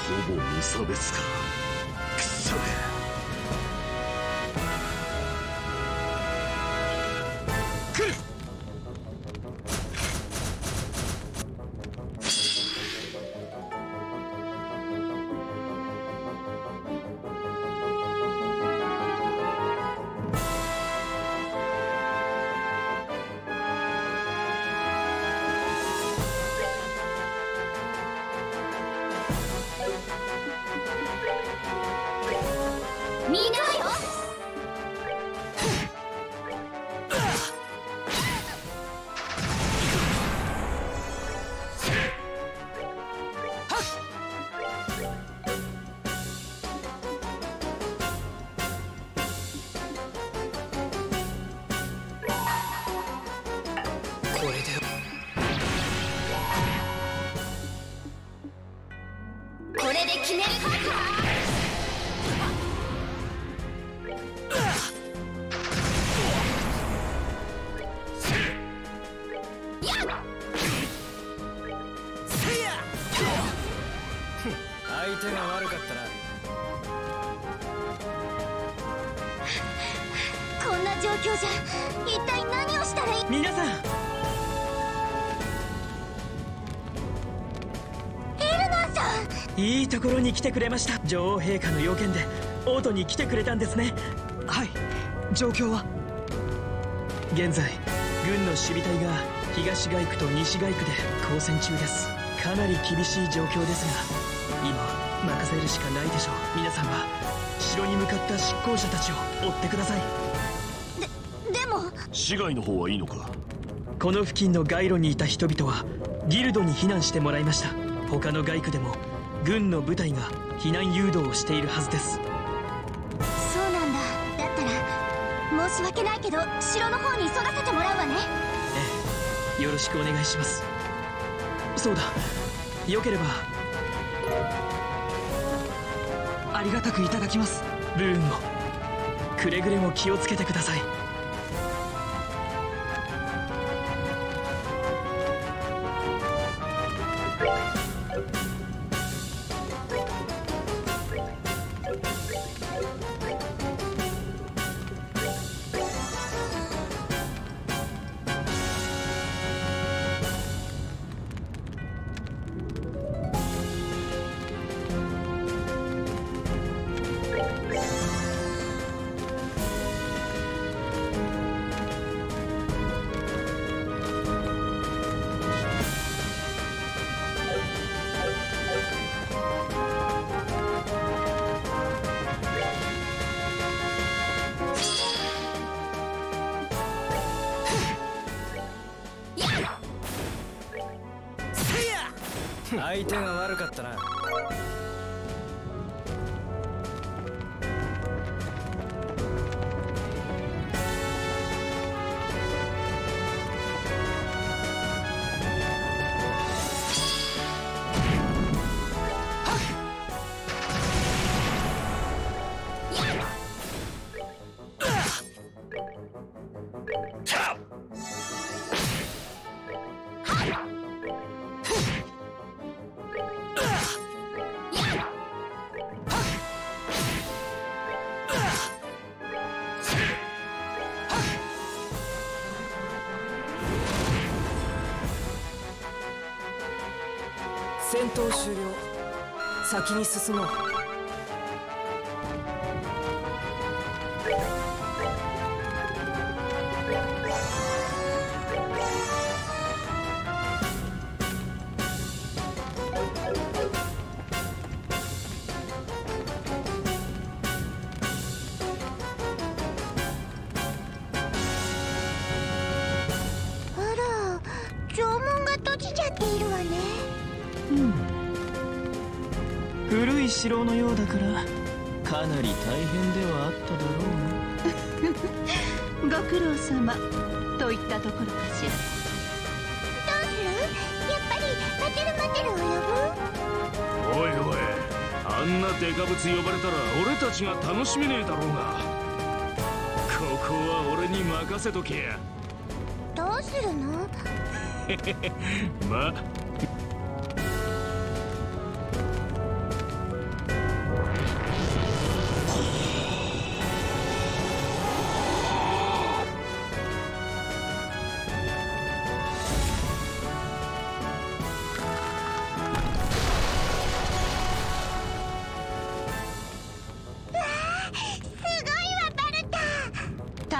ほぼ無差別か。くそが。来る。 みんなよ。 これで決めるか。 相手が悪かったな。 こんな状況じゃ一体何をしたらいい。 皆さん、 エルナンさん、 いいところに来てくれました。女王陛下の要件でオートに来てくれたんですね。 はい。状況は？ 現在軍の守備隊が東街区と西街区で交戦中です。かなり厳しい状況ですが、今任せるしかないでしょう。皆さんは城に向かった執行者たちを追ってください。 でも市街の方はいいのか。 この付近の街路にいた人々はギルドに避難してもらいました。他の街区でも軍の部隊が避難誘導をしているはずです。 そうなんだ。だったら申し訳ないけど城の方に急がせてもらうわね。 ええ、よろしくお願いします。そうだ、よければありがたくいただきます。 ブーンもくれぐれも気をつけてください。 相手が悪かったな。戦闘終了。先に進もう。 あら、城門が閉じちゃっているわね。 古い城のようだからかなり大変ではあっただろうな。 ご苦労様といったところかしら。 どうする？やっぱり待てる待てるを呼ぶ？ おいおい、あんなデカブツ呼ばれたら俺たちが楽しめねえだろうが。ここは俺に任せとけや。 どうするの？ ま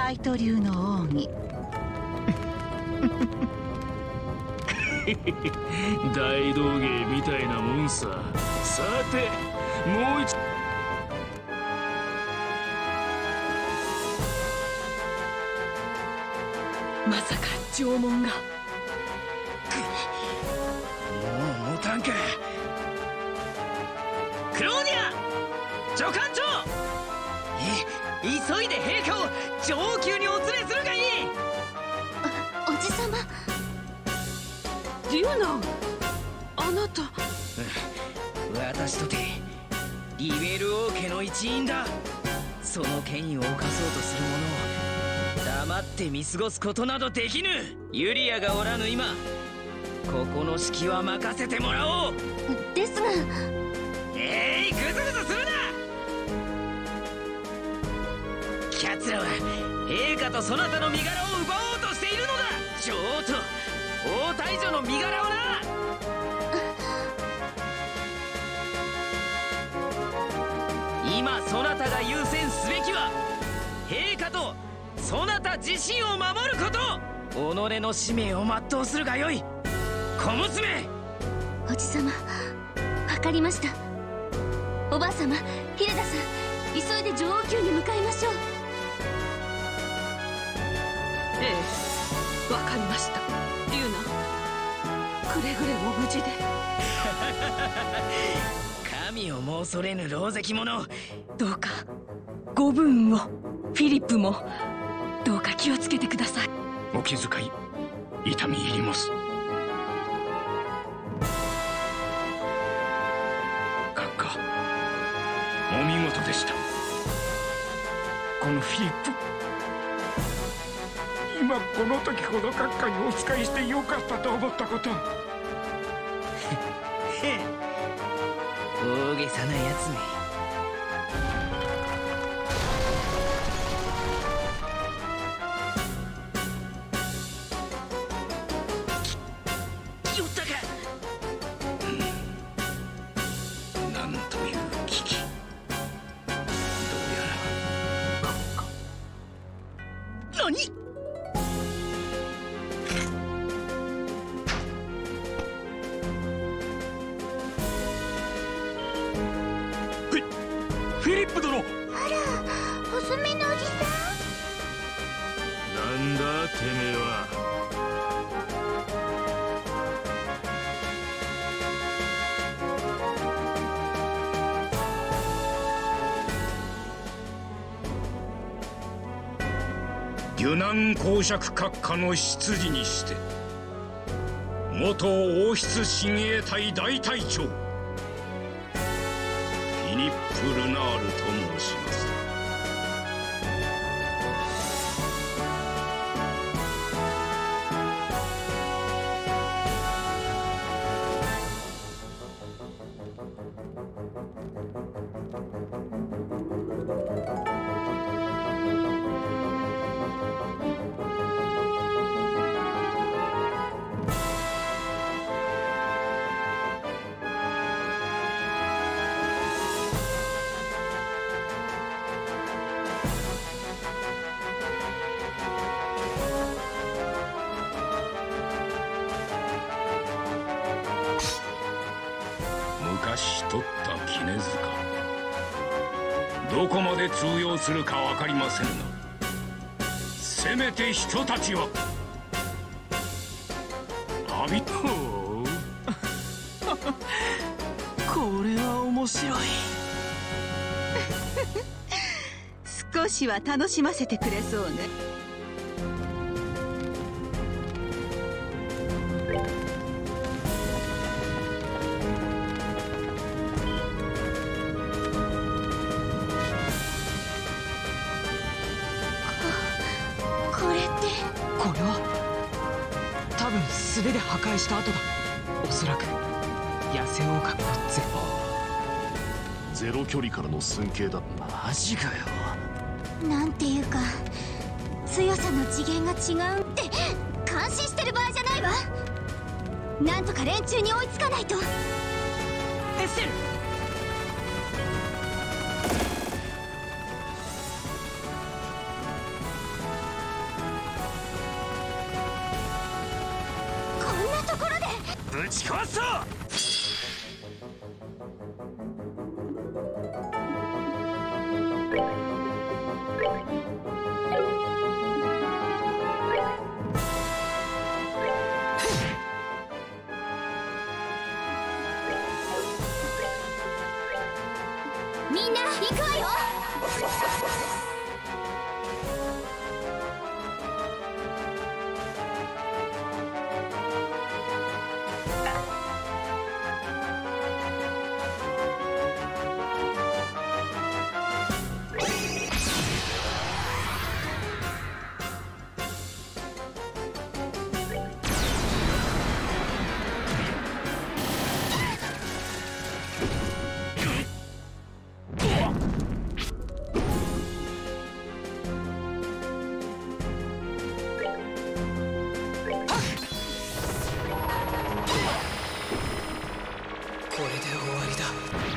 カイト流の奥義。 大道芸みたいなもんさ。さてもう一まさか縄文が。もう持たんか。クローニャ助官長、急いで陛下を上宮にお連れするがいい。 おじさま。 デュナン、あなた。 私とてリベル王家の一員だ。その権威を犯そうとする者を黙って見過ごすことなどできぬ。ユリアがおらぬ今、ここの指揮は任せてもらおう。 ですが。 グズグズするな。奴らは陛下とそなたの身柄を奪おうとしているのだ。女王と王太女の身柄をな。今そなたが優先すべきは陛下とそなた自身を守ること。己の使命を全うするがよい、小娘。 おじさま、わかりました。おばあ様、ヒルダさん、急いで女王宮に向かいましょう。 ええ、わかりました。リュウナ、くれぐれも無事で。 神をも恐れぬ狼藉者。 どうかご分を。フィリップもどうか気をつけてください。 お気遣い痛み入ります。閣下、お見事でした。このフィリップ、今この時ほど閣下にお仕えしてよかったと思ったこと。 大げさなやつめ。よったか。 なんという危機。どうやら閣下。 何。 フィリップ殿。 あら、細身のおじさん。 なんだてめえは。デュナン公爵閣下の執事にして元王室親衛隊大隊長フィリップ・ルナールと申します。昔取った絹塚、どこまで通用するか分かりませんが、せめて人たちは浴びとこれは面白い。 少しは楽しませてくれそうね。 これって。 これは多分素手で破壊した後だ。おそらく野生オオカミのゼロ距離からの寸形だ。 マジかよ。 なんていうか、強さの次元が違うって感心してる場合じゃないわ。なんとか連中に追いつかないと。 エッセル、 ぶち壊すぞ。 みんな行くわよ。 これで終わりだ。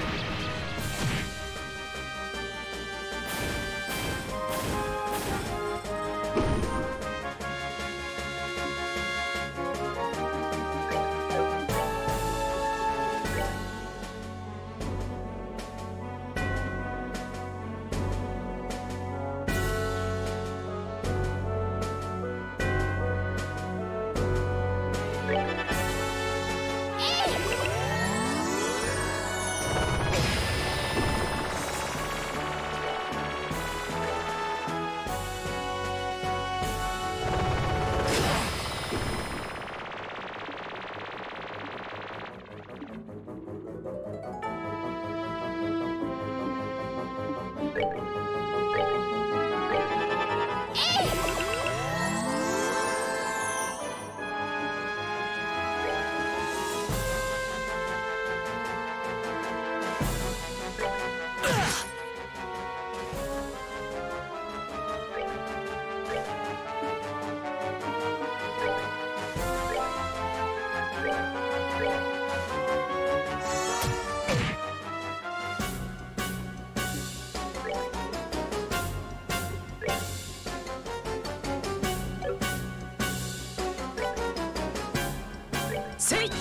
せい。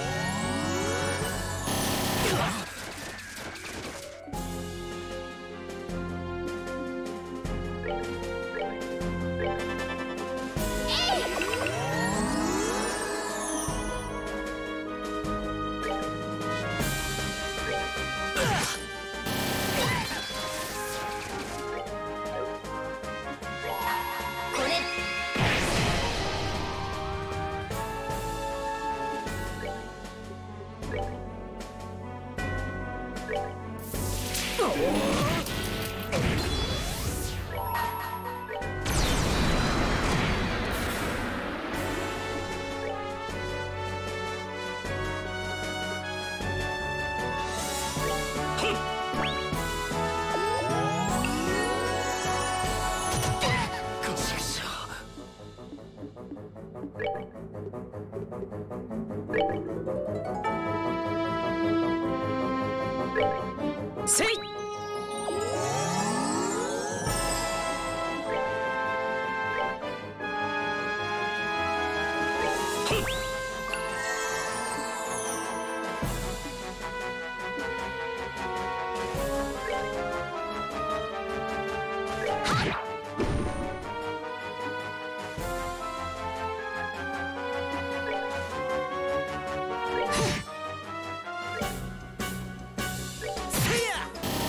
せい。せいや。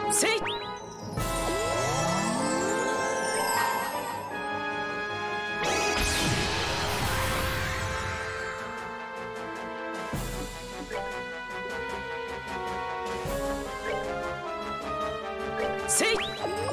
せい。せい。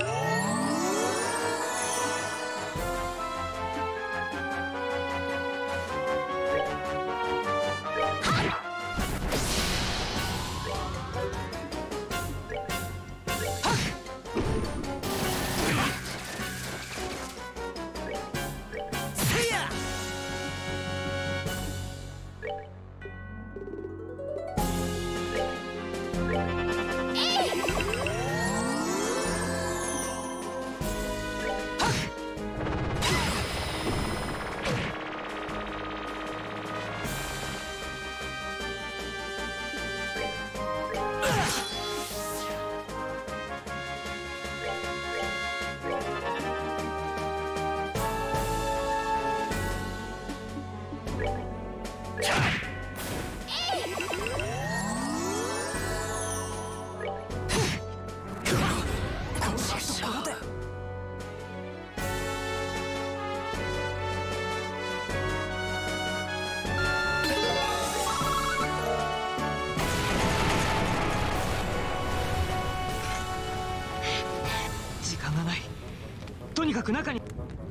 時間がない。とにかく中に。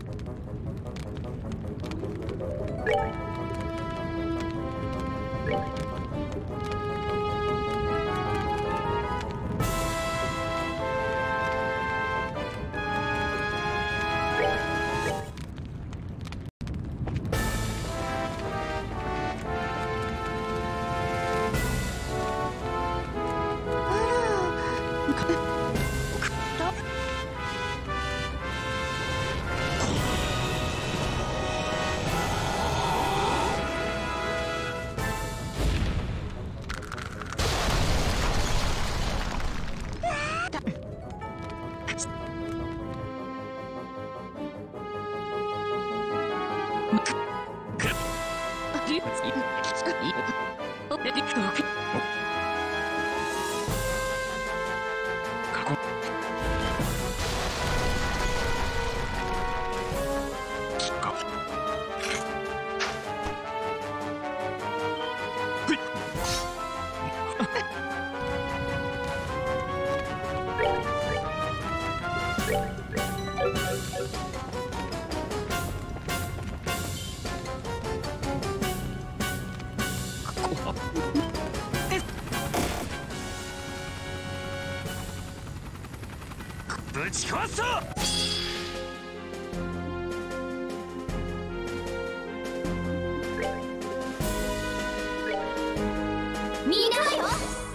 ぶち壊すぞ。 みんなよ。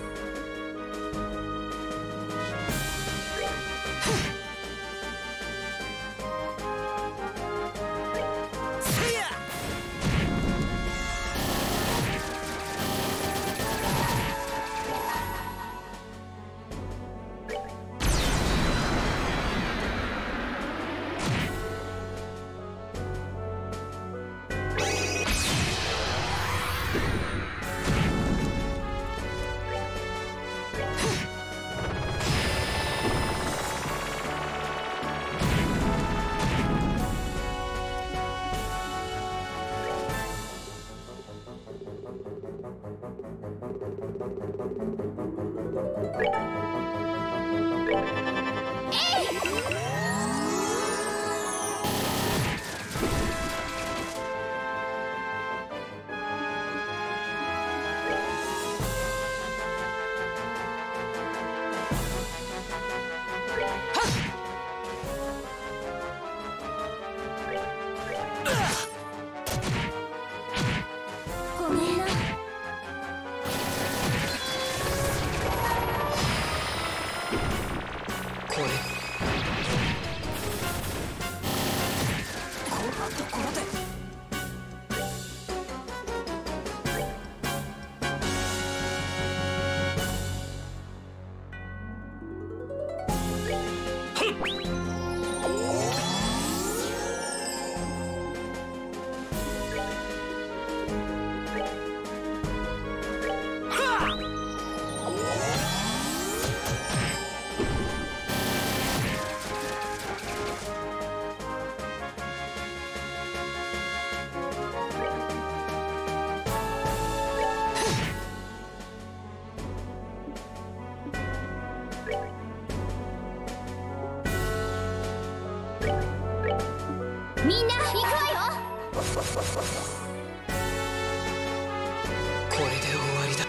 ごめんな。 これこんなところで。 これで終わりだ。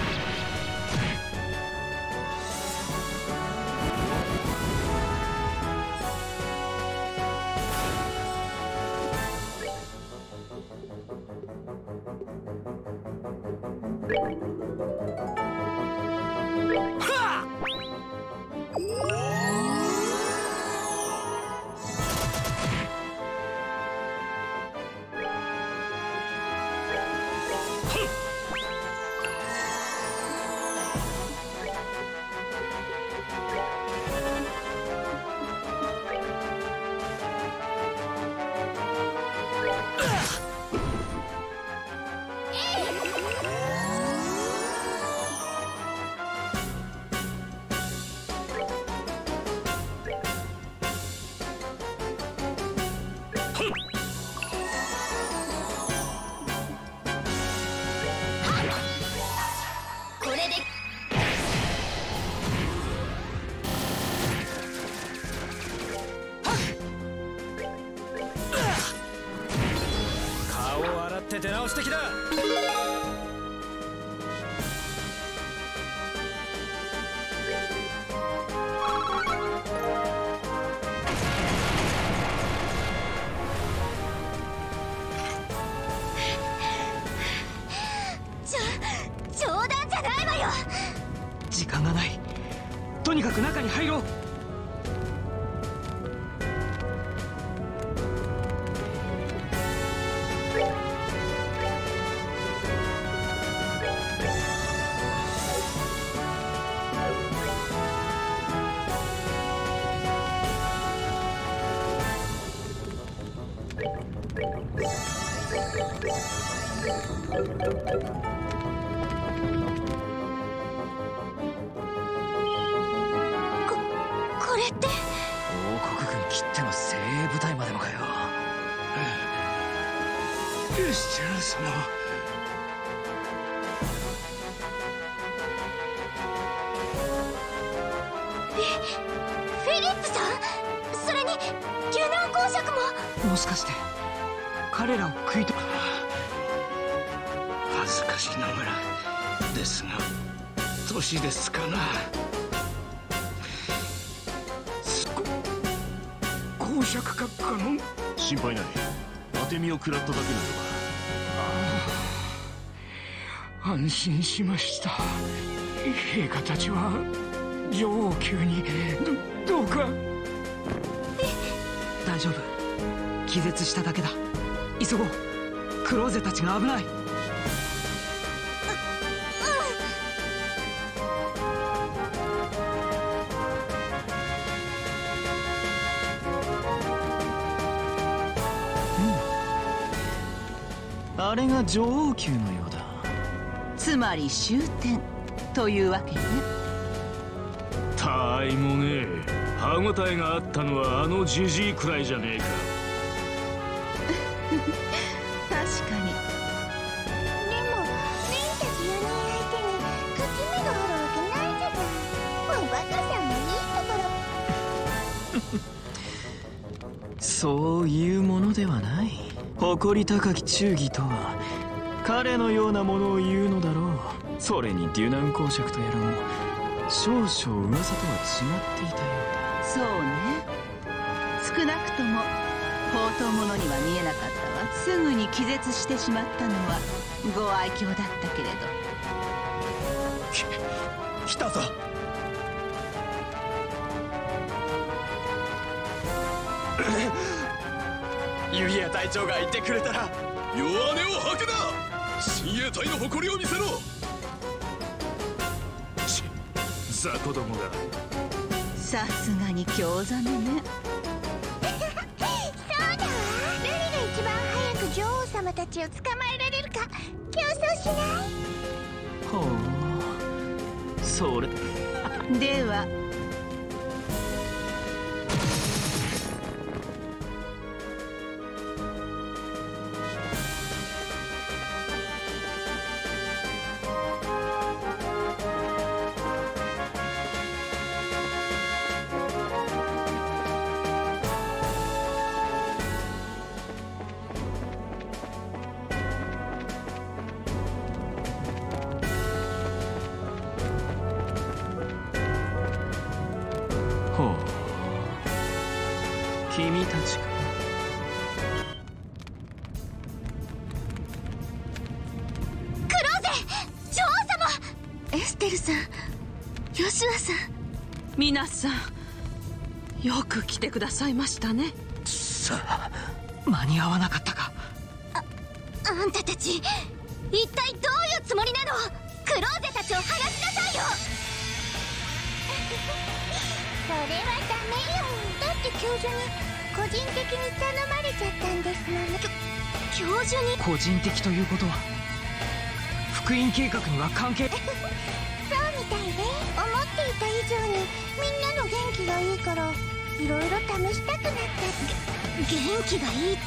出直してきだ。 冗談じゃないわよ。 時間がない。とにかく中に入ろう。 これって王国軍きっての精鋭部隊までもかよ。 エステラ様、 フィリップさん、それにギュナー公爵も。 もしかして彼らを食いと。 恥ずかしながらですが年ですかな。公爵閣下の。 心配ない。当て身を食らっただけなああ、安心しました。陛下たちは女王宮にどうか。 大丈夫、気絶しただけだ。急ごう、クローゼたちが危ない。 あれが女王宮のようだ。 つまり終点というわけね。 たあいもねえ。歯応えがあったのはあのジジイくらいじゃねえか。 確かに。 でもメイたち4人相手に勝ち目があるわけないじゃない。おバカさんのいいところ。 そういうものではない。誇り高き忠義とは彼のようなものを言うのだろう。それにデュナン公爵とやらも少々噂とは違っていたようだ。 そうね。少なくとも放蕩者には見えなかったわ。すぐに気絶してしまったのはご愛嬌だったけれど。 来たぞ。ユリア隊長がいてくれたら。 弱音を吐くな。親衛隊の誇りを見せろ。 雑魚どもが。 さすがに興ざめね。 そうだわ。誰が一番早く女王様たちを捕まえられるか競争しない？ ほう、それではほう、君たちか。 クローゼ、女王様。エステルさん、ヨシュアさん、 皆さんよく来てくださいましたね。 さあ、間に合わなかったか。 あんたたち一体どういうつもりなの。クローゼたちを剥がしなさいよ。それはダメよ。だって教授に個人的に頼まれちゃったんですもの。教授に個人的ということは福音計画には関係。 そうみたいで、思っていた以上にみんなの元気がいいからいろいろ試したくなった。元気がいいって。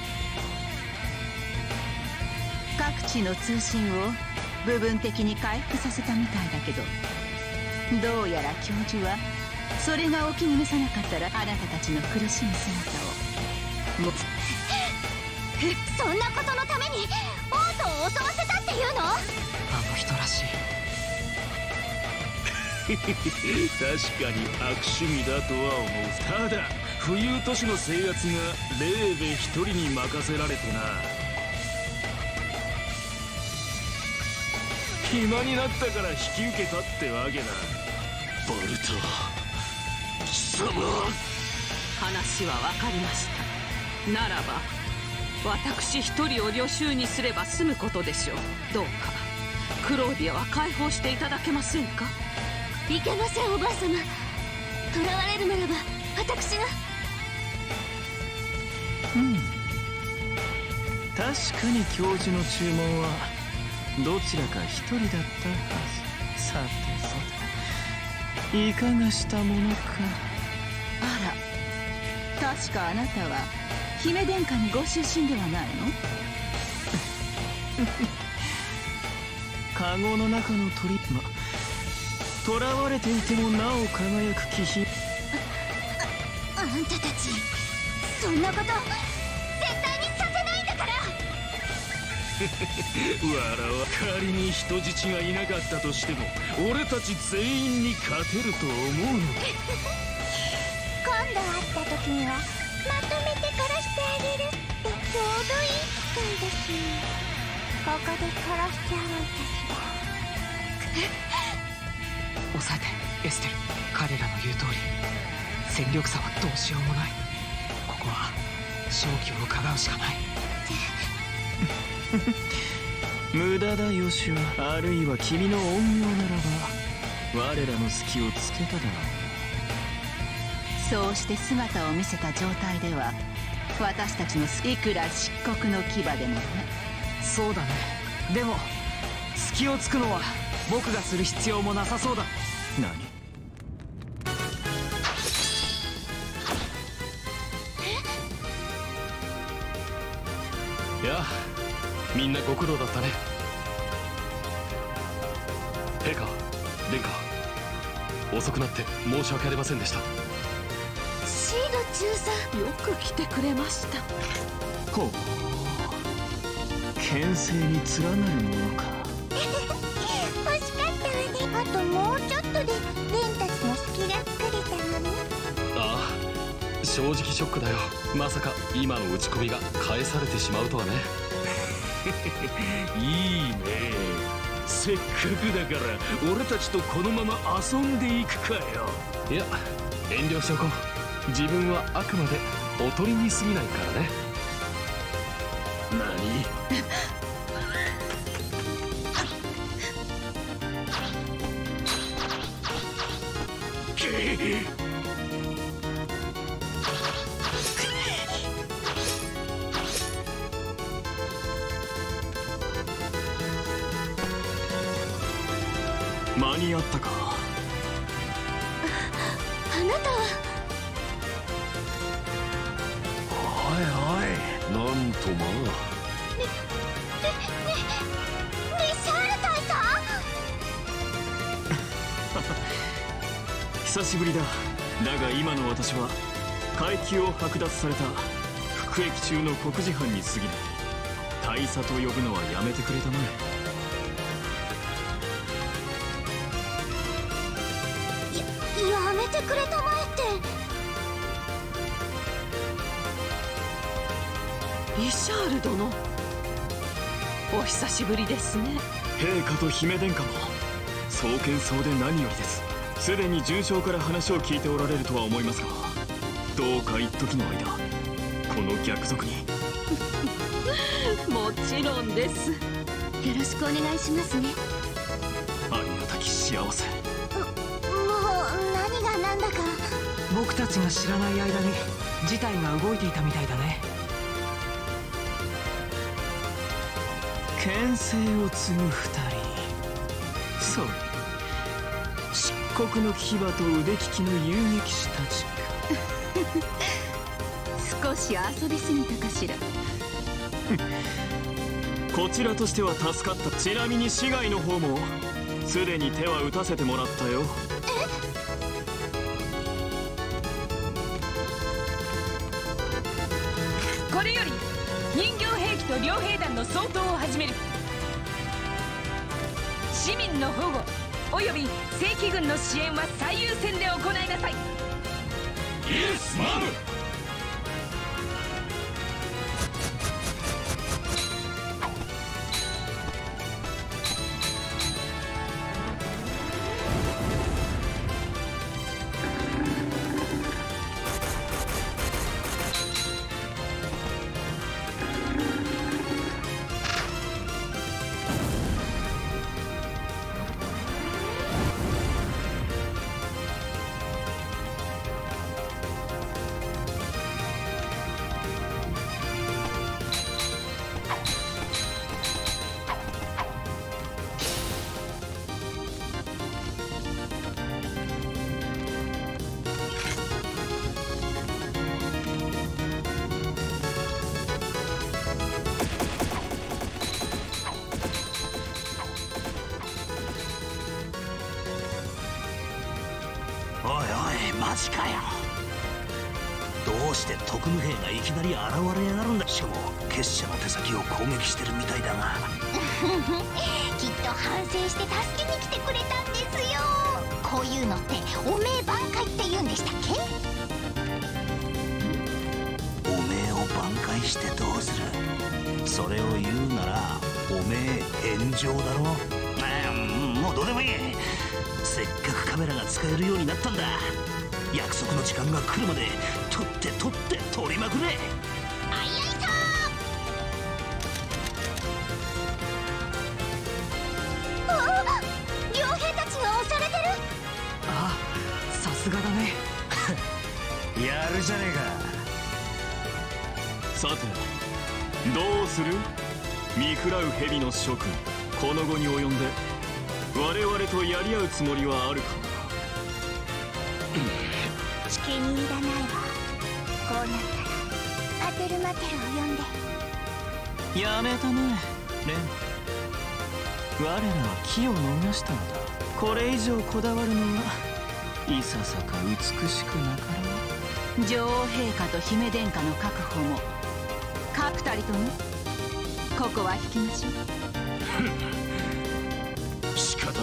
各地の通信を部分的に回復させたみたいだけど、どうやら教授はそれがお気に召さなかったらあなたたちの苦しむ姿をもそんなことのために王都を襲わせたっていうの。 あの人らしい。 確かに悪趣味だとは思う。ただ冬都市の制圧がレーベ一人に任せられてな。暇になったから引き受けたってわけだ。ボルト貴様。 話は分かりました。ならば私一人を旅衆にすれば済むことでしょう。どうかクローディアは解放していただけませんか。 いけません、おばあ様。囚われるならば私が。 確かに教授の注文はどちらか一人だったはず。さてさて、いかがしたものか。 あら、確かあなたは姫殿下にご出身ではないの。 カゴの中の鳥、囚われていてもなお輝く気品。 あんたたちそんなこと絶対にさせないんだから。 わらわ仮に人質がいなかったとしても俺たち全員に勝てると思うのか。 今度会った時にはまとめて殺してあげるってちょうどいい機会だし、ここで殺しちゃおうかしら。 抑えてエステル。彼らの言う通り戦力差はどうしようもない。ここは勝機を伺うしかない。 無駄だヨシュア。あるいは君の怨霊ならば我らの隙をつけただろそうして姿を見せた状態では私たちのいくら漆黒の牙でもね。 そうだね。でも隙をつくのは僕がする必要もなさそうだ。 う。何。 やあ、みんなご苦労だったね。陛下、殿下、遅くなって申し訳ありませんでした。 シード中佐、 よく来てくれました。 ほう、牽制に連なるものか。 欲しかったわね。あともうちょっとでレンたちの隙が作れたのに。 ああ、正直ショックだよ。まさか今の打ち込みが返されてしまうとはね。 いいね。せっかくだから俺たちとこのまま遊んでいくかよ。 いや、遠慮しとこう。自分はあくまでおとりに過ぎないからね。 何。 間に合ったか。 あなたは。 おいおい、なんとまあ。 リシャール大佐。 久しぶりだ。だが今の私は階級を剥奪された服役中の黒事犯に過ぎない。大佐と呼ぶのはやめてくれたまえ。 やめてくれたまえ。 リシャール殿、お久しぶりですね。 陛下と姫殿下も壮健そうで何よりです。すでに準将から話を聞いておられるとは思いますが、どうか一時の間この逆賊にもちろんです。 よろしくお願いしますね。 ありがたき幸せ。 もう何が何だか。 僕たちが知らない間に事態が動いていたみたいだね。 権勢を継ぐ二人、そう、漆黒の牙と腕利きの遊撃士たちか。 少し遊びすぎたかしら。 こちらとしては助かった。ちなみに市街の方もすでに手は打たせてもらったよ。 これより人形兵器と両兵団の掃討を始める。市民の保護および正規軍の支援は最優先で行いなさい。イエスマム。 マジかよ。どうして特務兵がいきなり現れやがるんだ。しかも結社の手先を攻撃してるみたいだがきっと反省して助けに来てくれたんですよ。こういうのっておめえ挽回って言うんでしたっけ？ おめえを挽回してどうする。それを言うならおめえ炎上だろ。もうどうでもいい。せっかくカメラが使えるようになったんだ。約束の時間が来るまで取って取りまくれ。 あいあいさー。あ、両兵たちが押されてる。 ああ、さすがだね。 やるじゃねえか。さてどうする。見食らう蛇の諸君、この後に及んで我々とやり合うつもりはあるか。 地形にいらないわ。こうなったらアテルマテルを呼んで。 やめたね、レン。我らは機を逃したのだ。これ以上こだわるのはいささか美しくなかろう。 女王陛下と姫殿下の確保もカプタリとね。ここは引きましょう。 仕方ね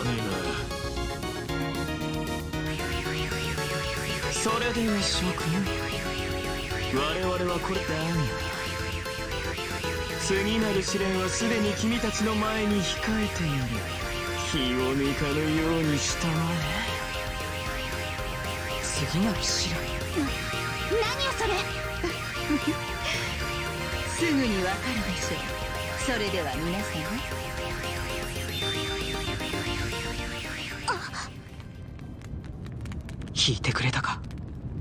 それでは諸君、我々はこれだ。次なる試練はすでに君たちの前に控えている。気を抜かぬようにしたまえ。 次なる試練。 何よそれ。 すぐにわかるでしょう。それでは皆さん、 引いてくれたか。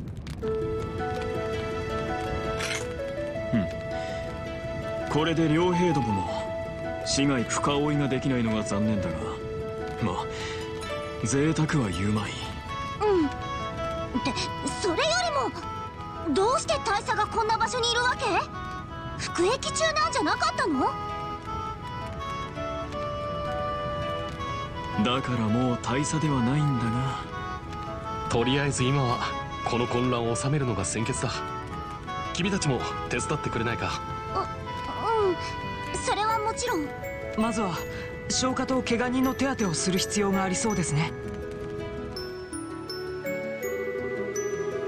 これで両兵どもも市外深追いができないのが残念だが、まあ贅沢は言うまい。 ってそれよりもどうして大佐がこんな場所にいるわけ？服役中なんじゃなかったの？ だからもう大佐ではないんだが、 とりあえず今はこの混乱を収めるのが先決だ。君たちも手伝ってくれないか。 それはもちろん。 まずは消化と怪我人の手当てをする必要がありそうですね。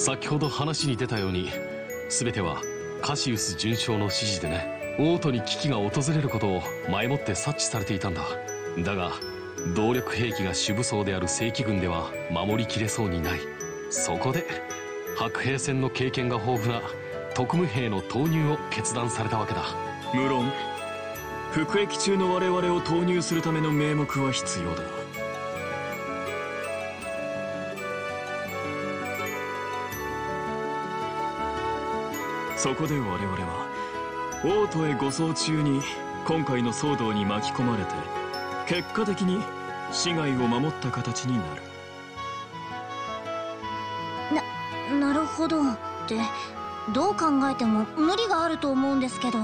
先ほど話に出たように全てはカシウス准将の指示でね。王都に危機が訪れることを前もって察知されていたんだ。だが動力兵器が主武装である正規軍では守りきれそうにない。そこで白兵戦の経験が豊富な特務兵の投入を決断されたわけだ。 無論服役中の我々を投入するための名目は必要だ。そこで我々は王都へ護送中に今回の騒動に巻き込まれて、結果的に市街を守った形になる。なるほど。ってどう考えても無理があると思うんですけど。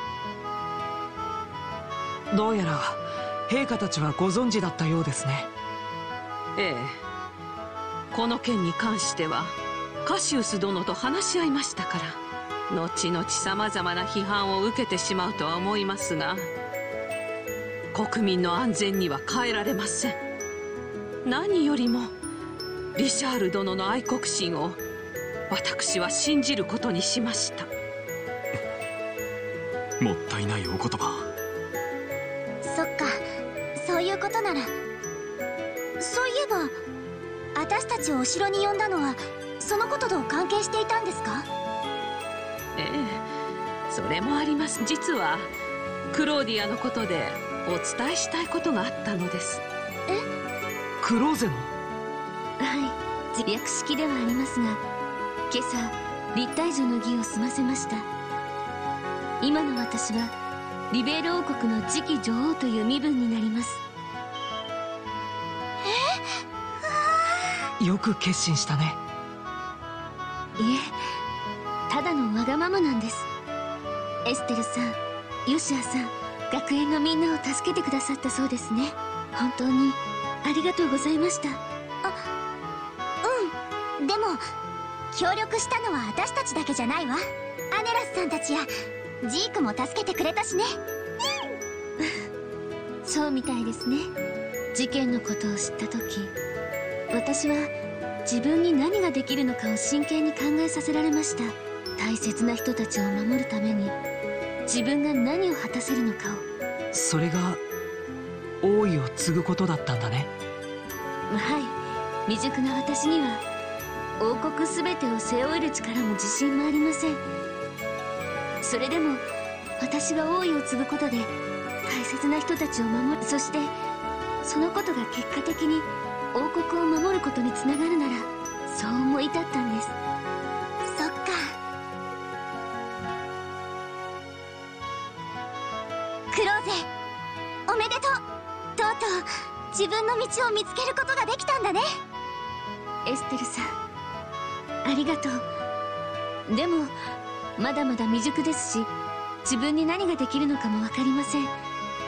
どうやら陛下たちはご存知だったようですね。 ええ、この件に関してはカシウス殿と話し合いましたから、後々さまざまな批判を受けてしまうとは思いますが、国民の安全には変えられません。何よりもリシャール殿の愛国心を私は信じることにしました。 もったいないお言葉。 そっか、そういうことなら。そういえば私たちをお城に呼んだのはそのことと関係していたんですか？ ええ、それもあります。実はクローディアのことでお伝えしたいことがあったのです。 え？ クローゼの？ はい、略式ではありますが、今朝立体女の儀を済ませました。今の私はリベール王国の次期女王という身分になります。 よく決心したね。 いえ、ただのわがままなんです。エステルさん、ヨシアさん、学園のみんなを助けてくださったそうですね。本当にありがとうございました。 でも協力したのは私たちだけじゃないわ。アネラスさんたちやジークも助けてくれたしね。 そうみたいですね。事件のことを知った時、私は自分に何ができるのかを真剣に考えさせられました。大切な人たちを守るために自分が何を果たせるのかを。 それが王位を継ぐことだったんだね。 はい、未熟な私には王国全てを背負える力も自信もありません。それでも私が王位を継ぐことで大切な人たちを守る、そしてそのことが結果的に王国を守ることにつながるなら、そう思い立ったんです。 そっか。クローゼ、おめでとう。とうとう自分の道を見つけることができたんだね。 エステルさん、ありがとう。でもまだまだ未熟ですし、自分に何ができるのかも分かりません。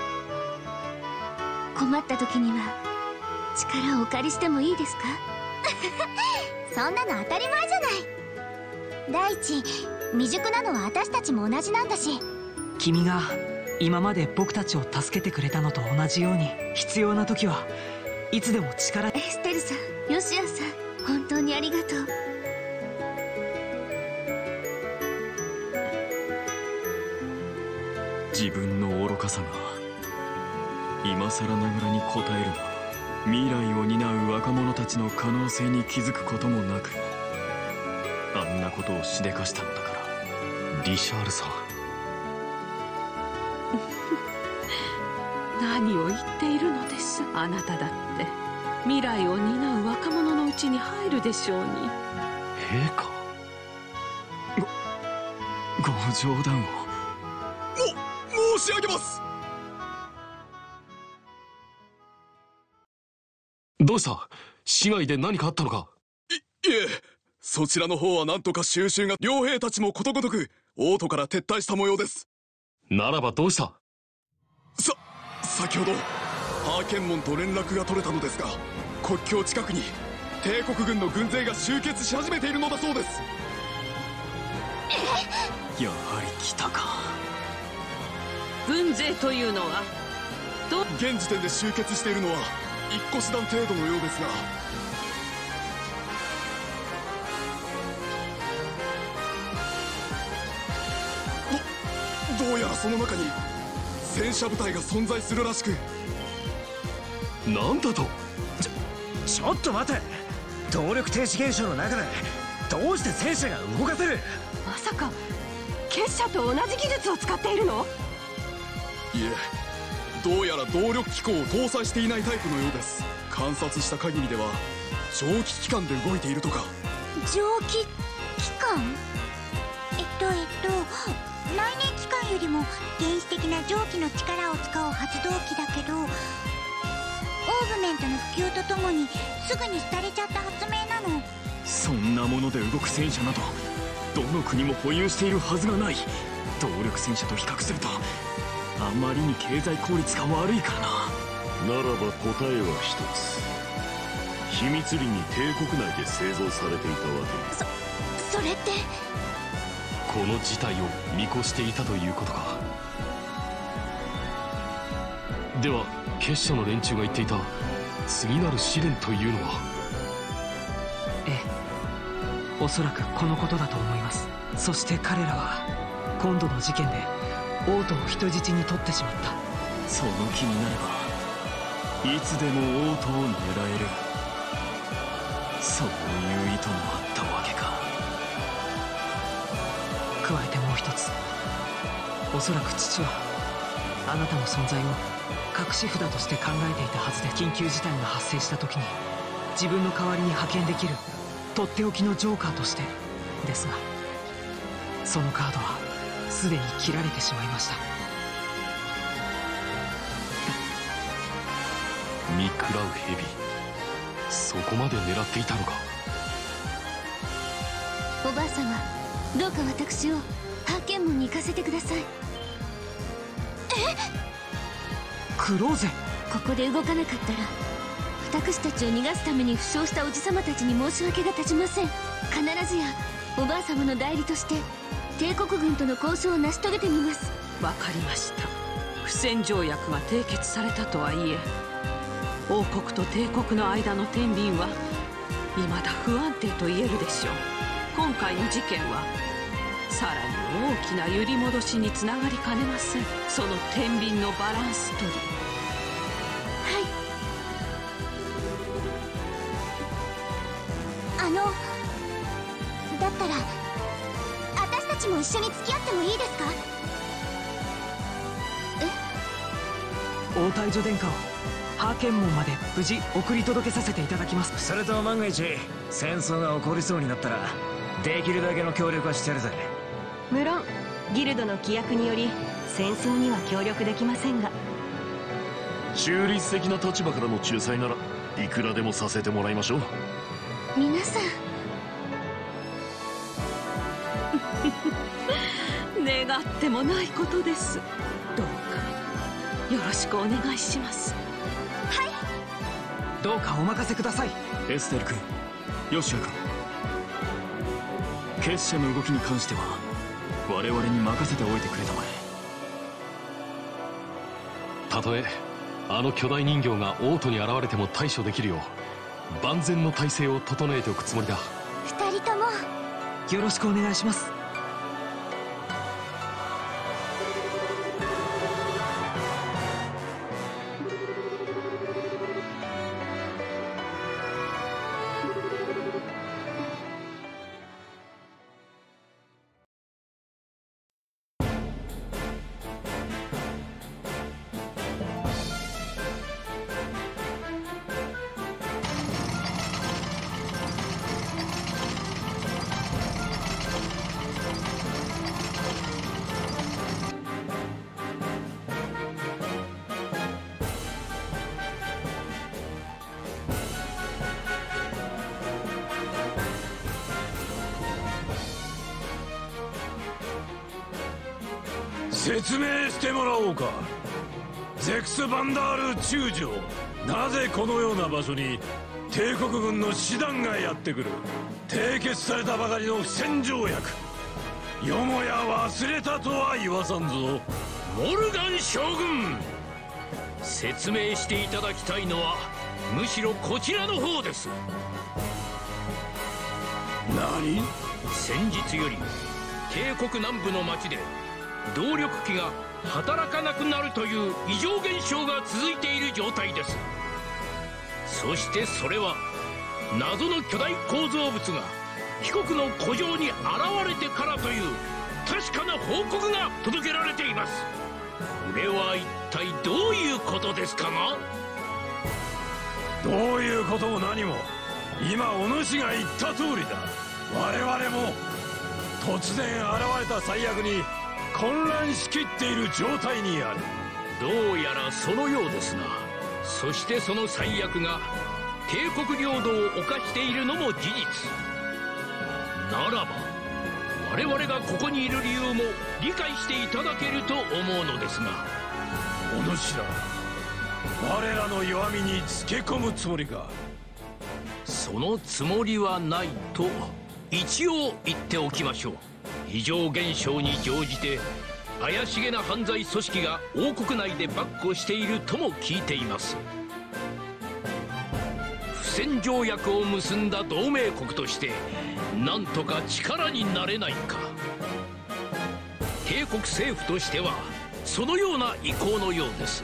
困った時には力をお借りしてもいいですか？ そんなの当たり前じゃない。第一、未熟なのは私たちも同じなんだし。 君が今まで僕たちを助けてくれたのと同じように、必要な時はいつでも力。 エステルさん、ヨシアさん、本当にありがとう。 自分の愚かさが今更ながらに答えるな。未来を担う若者たちの可能性に気づくこともなく、あんなことをしでかしたのだから。 リシャールさん何を言っているのです。あなただって未来を担う若者のうちに入るでしょうに。 陛下、 ご冗談を。 申し上げます。 どうした？市街で何かあったのか？ いえ、そちらの方は何とか収拾が。両兵たちもことごとく王都から撤退した模様です。 ならばどうした？ 先ほどハーケンモンと連絡が取れたのですが、国境近くに帝国軍の軍勢が集結し始めているのだそうです。 やはり来たか。 軍勢というのは現時点で集結しているのは一個師団程度のようですが。 どうやらその中に戦車部隊が存在するらしく。 なんだと。 ちょっと待て。動力停止現象の中でどうして戦車が動かせる。 まさか結社と同じ技術を使っているの？ いえ、どうやら動力機構を搭載していないタイプのようです。観察した限りでは蒸気機関で動いているとか。 蒸気機関？内燃機関よりも原始的な蒸気の力を使う発動機だけど、オーグメントの普及とともにすぐに廃れちゃった発明なの。 そんなもので動く戦車などどの国も保有しているはずがない。動力戦車と比較するとあまりに経済効率が悪いからな。 ならば答えは一つ。秘密裏に帝国内で製造されていたわけ。 それってこの事態を見越していたということか。では結社の連中が言っていた次なる試練というのは。 ええ、おそらくこのことだと思います。そして彼らは今度の事件で王都を人質に取ってしまった。 その気になればいつでも王都を狙える。そういう意図もあったわけか。 加えてもう一つ、おそらく父はあなたの存在を隠し札として考えていたはずで、緊急事態が発生した時に自分の代わりに派遣できるとっておきのジョーカーとしてですが、そのカードはすでに切られてしまいました。 見食らう蛇、そこまで狙っていたのか。 おばあ様、どうか私を派遣門に行かせてください。 クローゼ。 ここで動かなかったら私たちを逃がすために負傷したおじさまたちに申し訳が立ちません。必ずやおばあ様の代理として帝国軍との交渉を成し遂げてみます。 わかりました。不戦条約が締結されたとはいえ、王国と帝国の間の天秤は未だ不安定と言えるでしょう。今回の事件はさらに大きな揺り戻しにつながりかねません。その天秤のバランス取り。 だったら私たちも一緒に付き合ってもいいですか？ 応対所殿下を派遣門まで無事送り届けさせていただきます。 それと万が一戦争が起こりそうになったらできるだけの協力はしてやるぜ。 無論ギルドの規約により戦争には協力できませんが、 中立的な立場からの仲裁ならいくらでもさせてもらいましょう。 皆さん願ってもないことです。どうかよろしくお願いします。 はい。 どうかお任せください。 エステル君、ヨシア君、結社の動きに関しては我々に任せておいてくれたまえ。 たとえあの巨大人形が王都に現れても対処できるよう万全の体制を整えておくつもりだ。 二人ともよろしくお願いします。 説明してもらおうか。ゼクス・バンダール中将、なぜこのような場所に帝国軍の師団がやってくる。締結されたばかりの不戦条約、よもや忘れたとは言わさんぞ。モルガン将軍、説明していただきたいのはむしろこちらの方です。 何？ 先日より帝国南部の町で動力機が働かなくなるという異常現象が続いている状態です。そしてそれは謎の巨大構造物が貴国の古城に現れてからという確かな報告が届けられています。これは一体どういうことですかな？ どういうことも何も、今お主が言った通りだ。我々も突然現れた災悪に混乱しきっている状態にある。 どうやらそのようですな。そしてその災悪が帝国領土を侵しているのも事実ならば、我々がここにいる理由も理解していただけると思うのですが。 お主ら我らの弱みにつけ込むつもりか？ そのつもりはないと一応言っておきましょう。異常現象に乗じて怪しげな犯罪組織が王国内で跋扈しているとも聞いています。不戦条約を結んだ同盟国としてなんとか力になれないか。帝国政府としてはそのような意向のようです。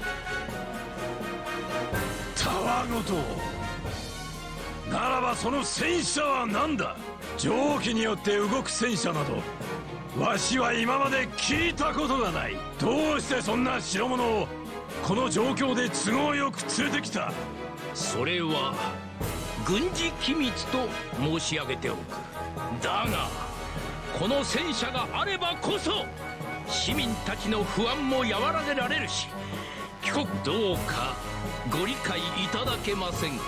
たわごとならばその戦車は何だ？蒸気によって動く戦車などわしは今まで聞いたことがない。どうしてそんな代物をこの状況で都合よく連れてきた？ それは軍事機密と申し上げておく。だがこの戦車があればこそ市民たちの不安も和らげられるし、帰国どうかご理解いただけませんか？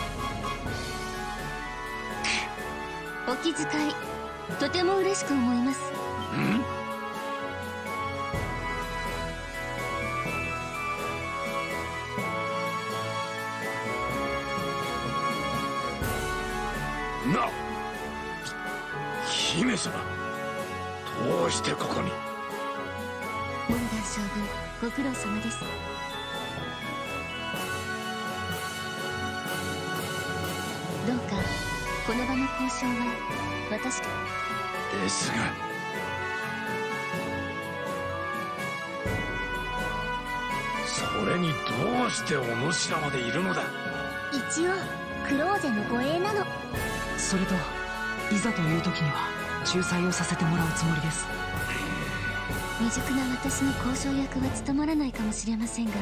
お気遣いとても嬉しく思います。 な、姫様、どうしてここに？ モルガン将軍、ご苦労様です。どうかこの場の交渉は私と。 ですがそれにどうしてお主らまでいるのだ？ 一応クローゼの護衛なの。 それといざという時には仲裁をさせてもらうつもりです。 未熟な私の交渉役は務まらないかもしれませんが、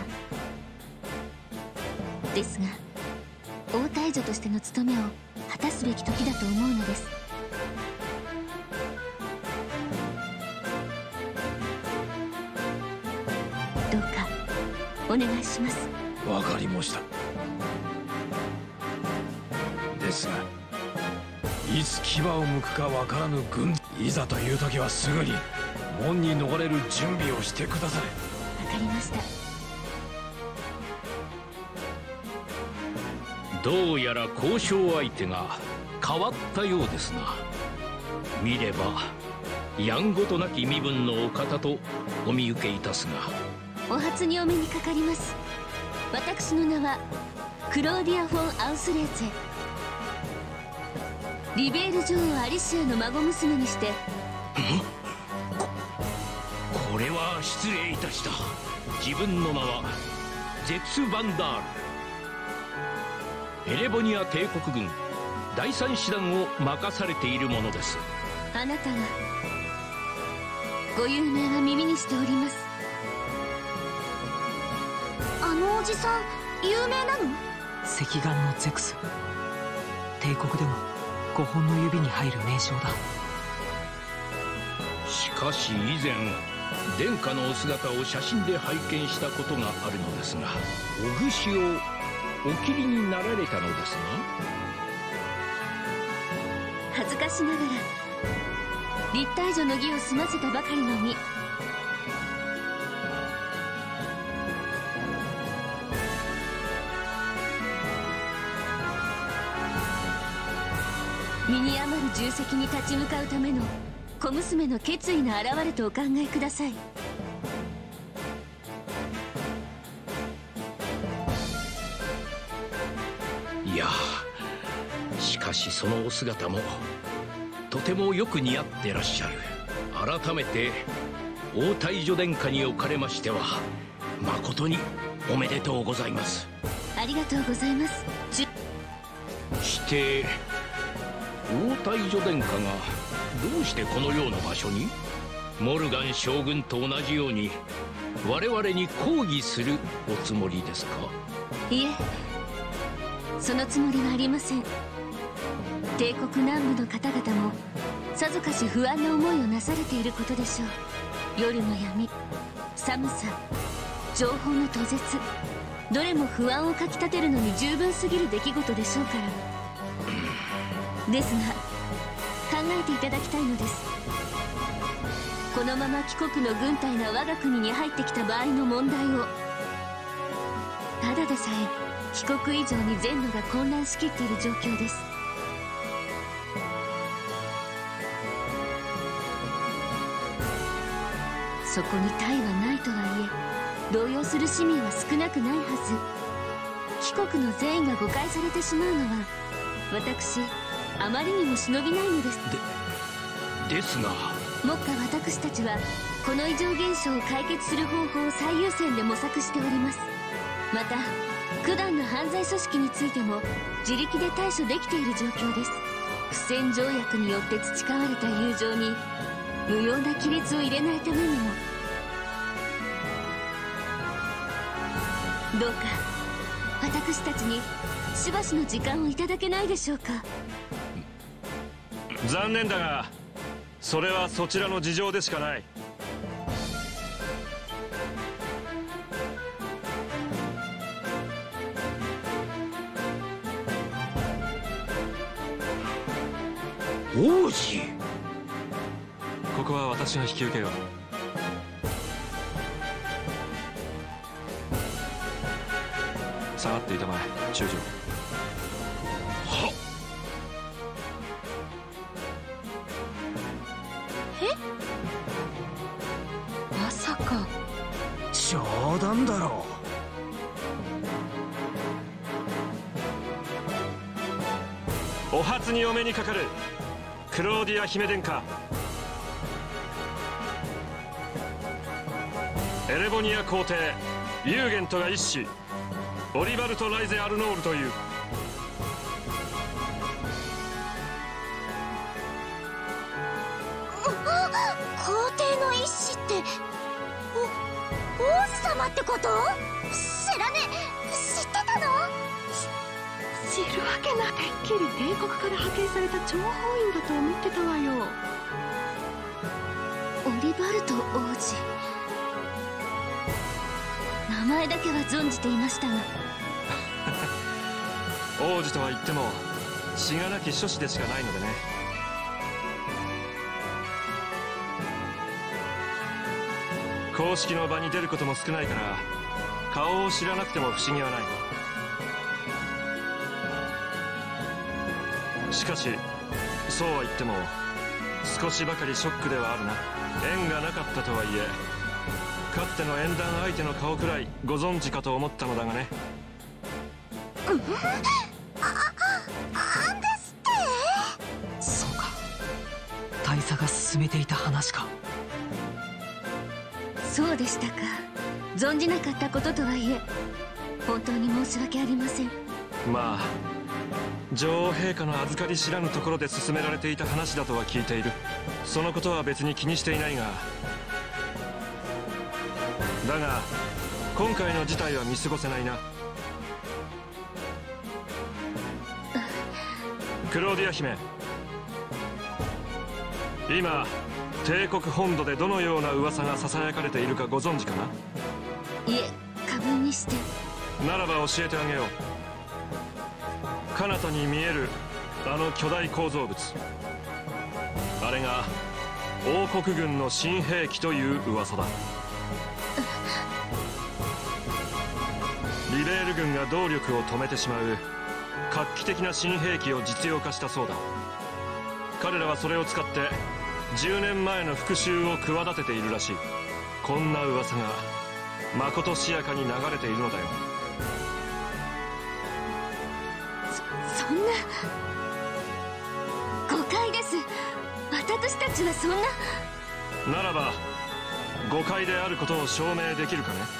ですが王大女としての務めを果たすべき時だと思うのです。どうかお願いします。 わかりました。ですがいつ牙を剥くかわからぬ軍、いざという時はすぐに門に逃れる準備をしてくだされ。 わかりました。 どうやら交渉相手が変わったようですな。見ればやんごとなき身分のお方とお見受けいたすが。お初にお目にかかります。私の名はクローディア・フォン・アウスレーツェ。リベール女王アリシアの孫娘にして。 これは失礼いたした。自分の名はゼクス・バンダール。エレボニア帝国軍第3師団を任されているものです。 あなたがご有名は耳にしております。 あのおじさん有名なの？ 赤眼のゼクス、帝国でも5本の指に入る名称だ。 しかし以前殿下のお姿を写真で拝見したことがあるのですが、お串をお切りになられたのですな。 恥ずかしながら立体女の儀を済ませたばかりのに。身に余る重責に立ち向かうための小娘の決意の表れとお考えください。 いや、しかしそのお姿もとてもよく似合ってらっしゃる。改めて王太女殿下におかれましては誠におめでとうございます。 ありがとうございます。 して王太女殿下がどうしてこのような場所に？モルガン将軍と同じように我々に抗議するおつもりですか？ いえ、そのつもりはありません。帝国南部の方々もさぞかし不安な思いをなされていることでしょう。夜の闇、寒さ、情報の途絶、どれも不安をかきたてるのに十分すぎる出来事でしょうから。ですが考えていただきたいのです。このまま帰国の軍隊が我が国に入ってきた場合の問題を、ただでさえ帰国以上に全土が混乱しきっている状況です。そこに他意はないとはいえ、動揺する市民は少なくないはず。帰国の善意が誤解されてしまうのは私あまりにも忍びないのです。 ですが目下私たちはこの異常現象を解決する方法を最優先で模索しております。また九段の犯罪組織についても自力で対処できている状況です。不戦条約によって培われた友情に無用な亀裂を入れないためにも、どうか私たちにしばしの時間をいただけないでしょうか。 残念だがそれはそちらの事情でしかない。 王子、 ここは私が引き受けよう。下がっていたまえ、中将。 はっ。 まさか冗談だろう。お初にお目にかかるクローディア姫殿下。エレボニア皇帝ユーゲントが一子、オリバルト・ライゼ・アルノールという。 皇帝の一子って王子様ってこと？知らねえ。知ってたの？ 知るわけない。てっきり帝国から派遣された諜報員だと思ってたわよ。 オリバルト王子、名前だけは存じていましたが王子とは言ってもしがなき諸子でしかないのでね。公式の場に出ることも少ないから顔を知らなくても不思議はない。しかしそうは言っても少しばかりショックではあるな。縁がなかったとはいえかつての縁談相手の顔くらいご存知かと思ったのだがね。 なんですって？ そうか、大佐が進めていた話か。 そうでしたか。存じなかったこととはいえ本当に申し訳ありません。 まあ女王陛下の預かり知らぬところで進められていた話だとは聞いている。そのことは別に気にしていないが、だが今回の事態は見過ごせないな。クローディア姫、今帝国本土でどのような噂がささやかれているかご存知かな？ いえ、過分にして。 ならば教えてあげよう。彼方に見えるあの巨大構造物、あれが王国軍の新兵器という噂だ。リベール軍が動力を止めてしまう画期的な新兵器を実用化したそうだ。彼らはそれを使って10年前の復讐を企てているらしい。こんな噂がまことしやかに流れているのだよ。 そんな誤解です。私たちはそんな。 ならば誤解であることを証明できるかね。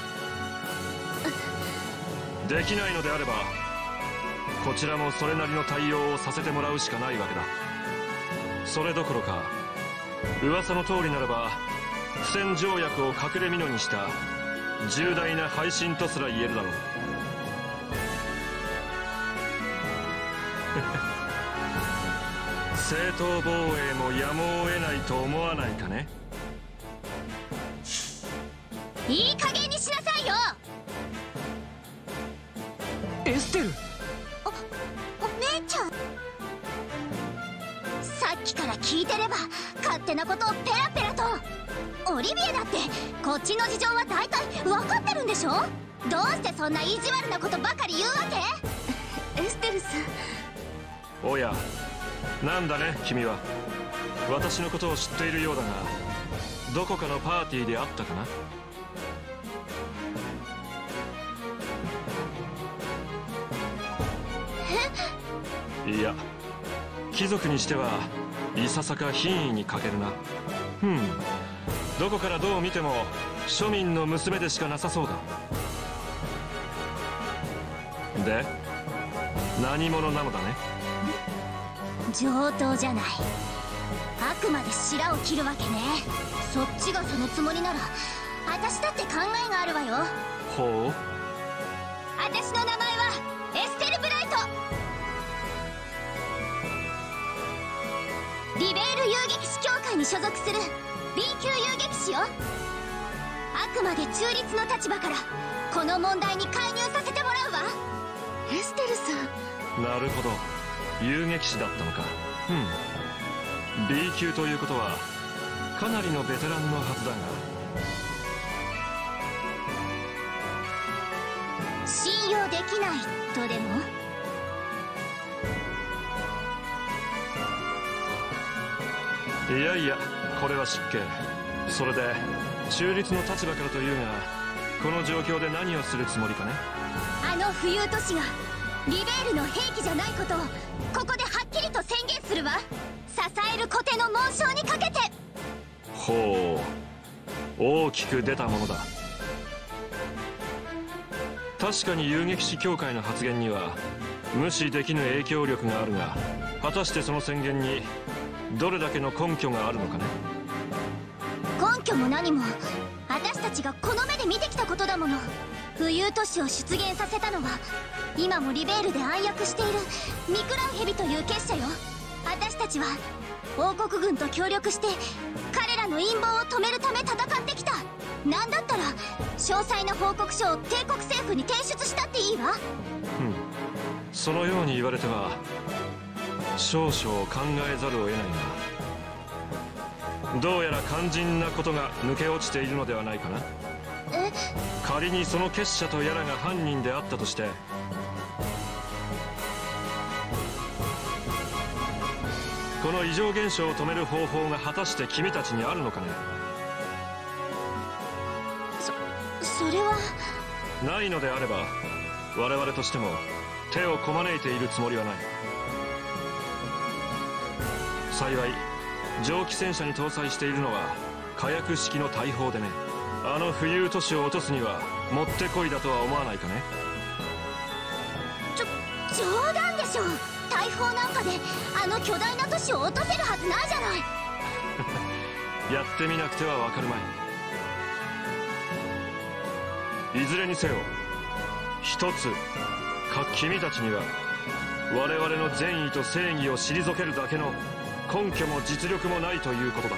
できないのであればこちらもそれなりの対応をさせてもらうしかないわけだ。それどころか噂の通りならば不戦条約を隠れ蓑にした重大な背信とすら言えるだろう。正当防衛もやむを得ないと思わないかね。 いい加減にしなさいよ。 エステル、 お姉ちゃん、さっきから聞いてれば勝手なことをペラペラと。オリビエだってこっちの事情は大体分かってるんでしょ。どうしてそんな意地悪なことばかり言うわけ。 エステルさん。 おや、なんだね君は。私のことを知っているようだがどこかのパーティーであったかな。いや、貴族にしてはいささか品位に欠けるな。どこからどう見ても庶民の娘でしかなさそうだ。で、何者なのだね。 上等じゃない。あくまで白を切るわけね。そっちがそのつもりなら私だって考えがあるわよ。 ほう。 私の名前はエステル・ブライト。リベール遊撃士協会に所属する B 級遊撃士よ。あくまで中立の立場からこの問題に介入させてもらうわ。 エステルさん。 なるほど、遊撃士だったのか。B 級ということはかなりのベテランのはずだが。 信用できないとでも。 いやいや、これは失敬。それで中立の立場からというがこの状況で何をするつもりかね。 あの浮遊都市がリベールの兵器じゃないことをここではっきりと宣言するわ。支えるコテの紋章にかけて。 ほう、大きく出たものだ。確かに遊撃士協会の発言には無視できぬ影響力があるが、果たしてその宣言にどれだけの根拠があるのかね。 根拠も何も私たちがこの目で見てきたことだもの。浮遊都市を出現させたのは今もリベールで暗躍しているミクラウヘビという結社よ。私たちは王国軍と協力して彼らの陰謀を止めるため戦ってきた。なんだったら詳細な報告書を帝国政府に提出したっていいわ。 そのように言われては少々考えざるを得ないが、どうやら肝心なことが抜け落ちているのではないかな。仮にその結社とやらが犯人であったとして、この異常現象を止める方法が果たして君たちにあるのかね。 それはないのであれば我々としても手をこまねいているつもりはない。幸い蒸気戦車に搭載しているのは火薬式の大砲でね。あの浮遊都市を落とすにはもってこいだとは思わないかね。 冗談でしょ。大砲なんかであの巨大な都市を落とせるはずないじゃない。 やってみなくてはわかるまい。いずれにせよ一つ君たちには我々の善意と正義を退けるだけの根拠も実力もないということだ。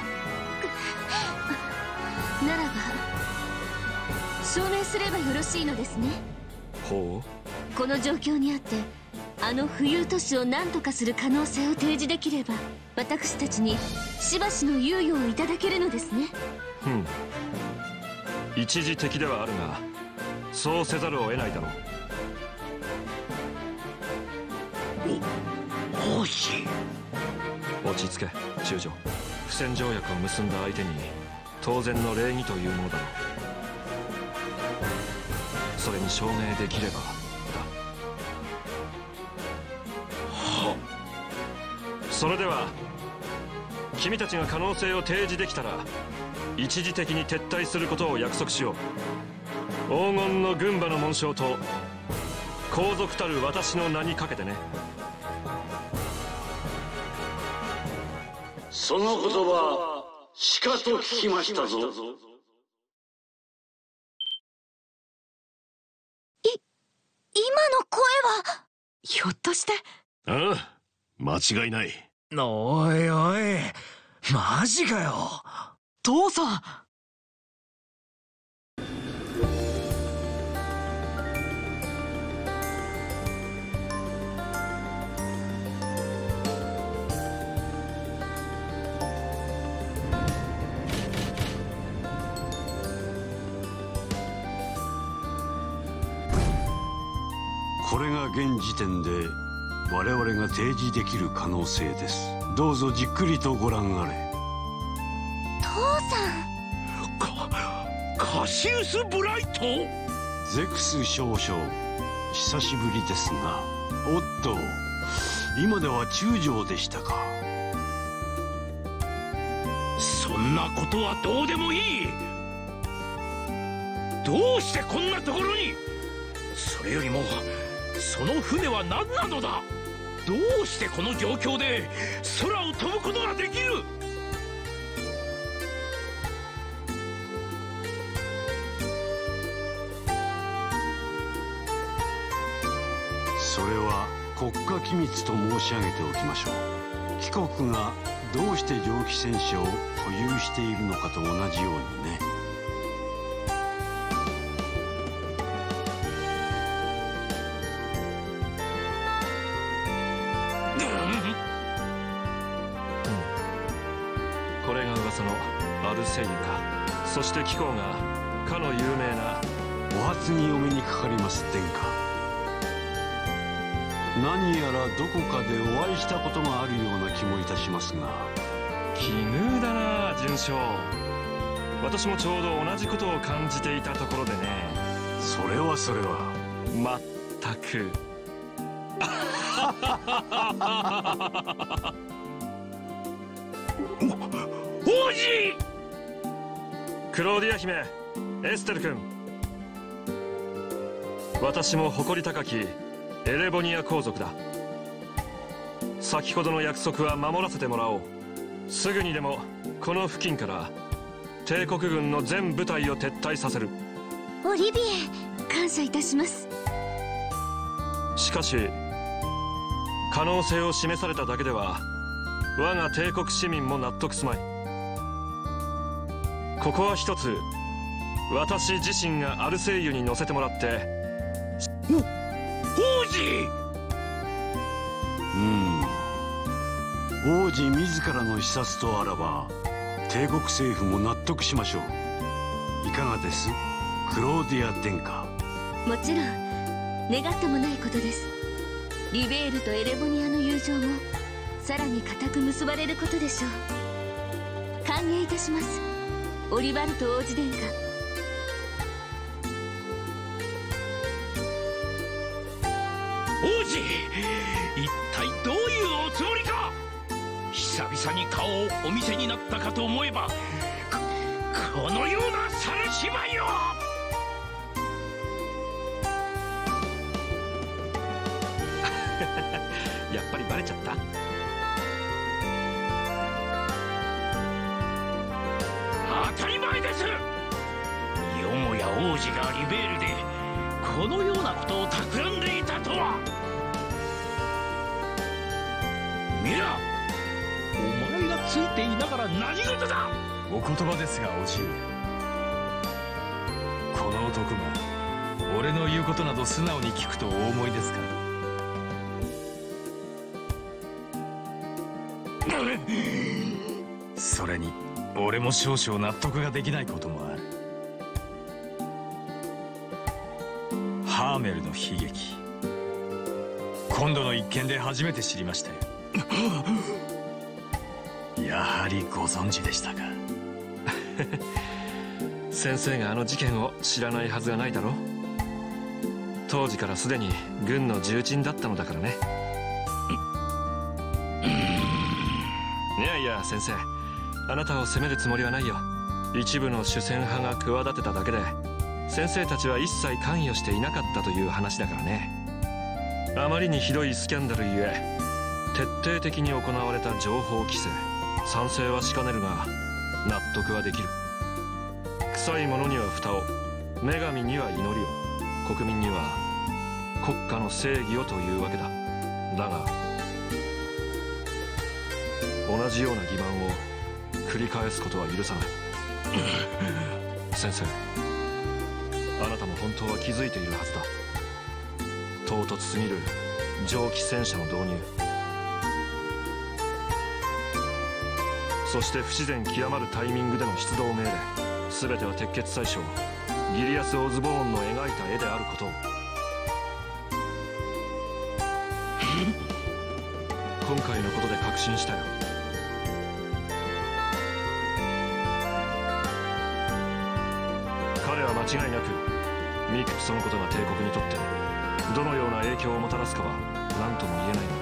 ならば証明すればよろしいのですね。 ほう。この状況にあってあの浮遊都市を何とかする可能性を提示できれば私たちにしばしの猶予をいただけるのですね。 一時的ではあるがそうせざるを得ないだろう。 もし落ち着け中将。不戦条約を結んだ相手に当然の礼儀というものだろう。それに証明できればだ。それでは君たちが可能性を提示できたら一時的に撤退することを約束しよう。黄金の軍馬の紋章と皇族たる私の名にかけてね。 その言葉しかと聞きましたぞ。 今の声はひょっとして。 ああ、間違いない。 おいおい、マジかよ。 父さん。 これが現時点で我々が提示できる可能性です。どうぞじっくりとご覧あれ。 父さん。 カシウス・ブライト。 ゼクス少々久しぶりですが。おっと、今では中将でしたか。 そんなことはどうでもいい。どうしてこんなところに。それよりもその船は何なのだ。どうしてこの状況で空を飛ぶことができる。 それは国家機密と申し上げておきましょう。貴国がどうして蒸気戦車を保有しているのかと同じようにね。 これが噂のアルセイユか。そして貴公がかの有名な。 お初にお目にかかります殿下。何やらどこかでお会いしたことがあるような気もいたしますが。 奇遇だな准将。私もちょうど同じことを感じていたところでね。 それはまったく。 王子。 クローディア姫、エステル君。私も誇り高きエレボニア皇族だ。先ほどの約束は守らせてもらおう。すぐにでもこの付近から帝国軍の全部隊を撤退させる。 オリビエ、感謝いたします。 しかし可能性を示されただけでは我が帝国市民も納得すまい。ここは一つ私自身がアルセイユに乗せてもらって。 王子。 王子自らの視察とあらば帝国政府も納得しましょう。いかがですクローディア殿下。 もちろん願ってもないことです。リベールとエレボニアの友情もさらに固く結ばれることでしょう。歓迎いたします、オリバルト王子殿下。 王子、一体どういうおつもりか。久々に顔をお見せになったかと思えば このような猿芝居を。 やっぱりバレちゃった。 当たり前です。よもや王子がリベールでこのようなことを企んでいたとは。ミラ、お前がついていながら何事だ。 お言葉ですがおじい、この男が俺の言うことなど素直に聞くとお思いですか。それに俺も少々納得ができないこともある。ハーメルの悲劇、今度の一件で初めて知りましたよ。やはりご存知でしたか。 先生があの事件を知らないはずがないだろう。当時からすでに軍の重鎮だったのだからね。いやいや先生、あなたを責めるつもりはないよ。 一部の主戦派が企てただけで先生たちは一切関与していなかったという話だからね。あまりにひどいスキャンダルゆえ徹底的に行われた情報規制、賛成はしかねるが納得はできる。臭いものには蓋を、女神には祈りを、国民には国家の正義をというわけだ。だが同じような欺瞞を繰り返すことは許さない先生、あなたも本当は気づいているはずだ。唐突すぎる蒸気戦車の導入、そして不自然極まるタイミングでの出動命令、全ては鉄血宰相ギリアス・オズボーンの描いた絵であることを。今回のことで確信したよ。彼は間違いなくミクそのことが帝国にとってどのような影響をもたらすかは何とも言えない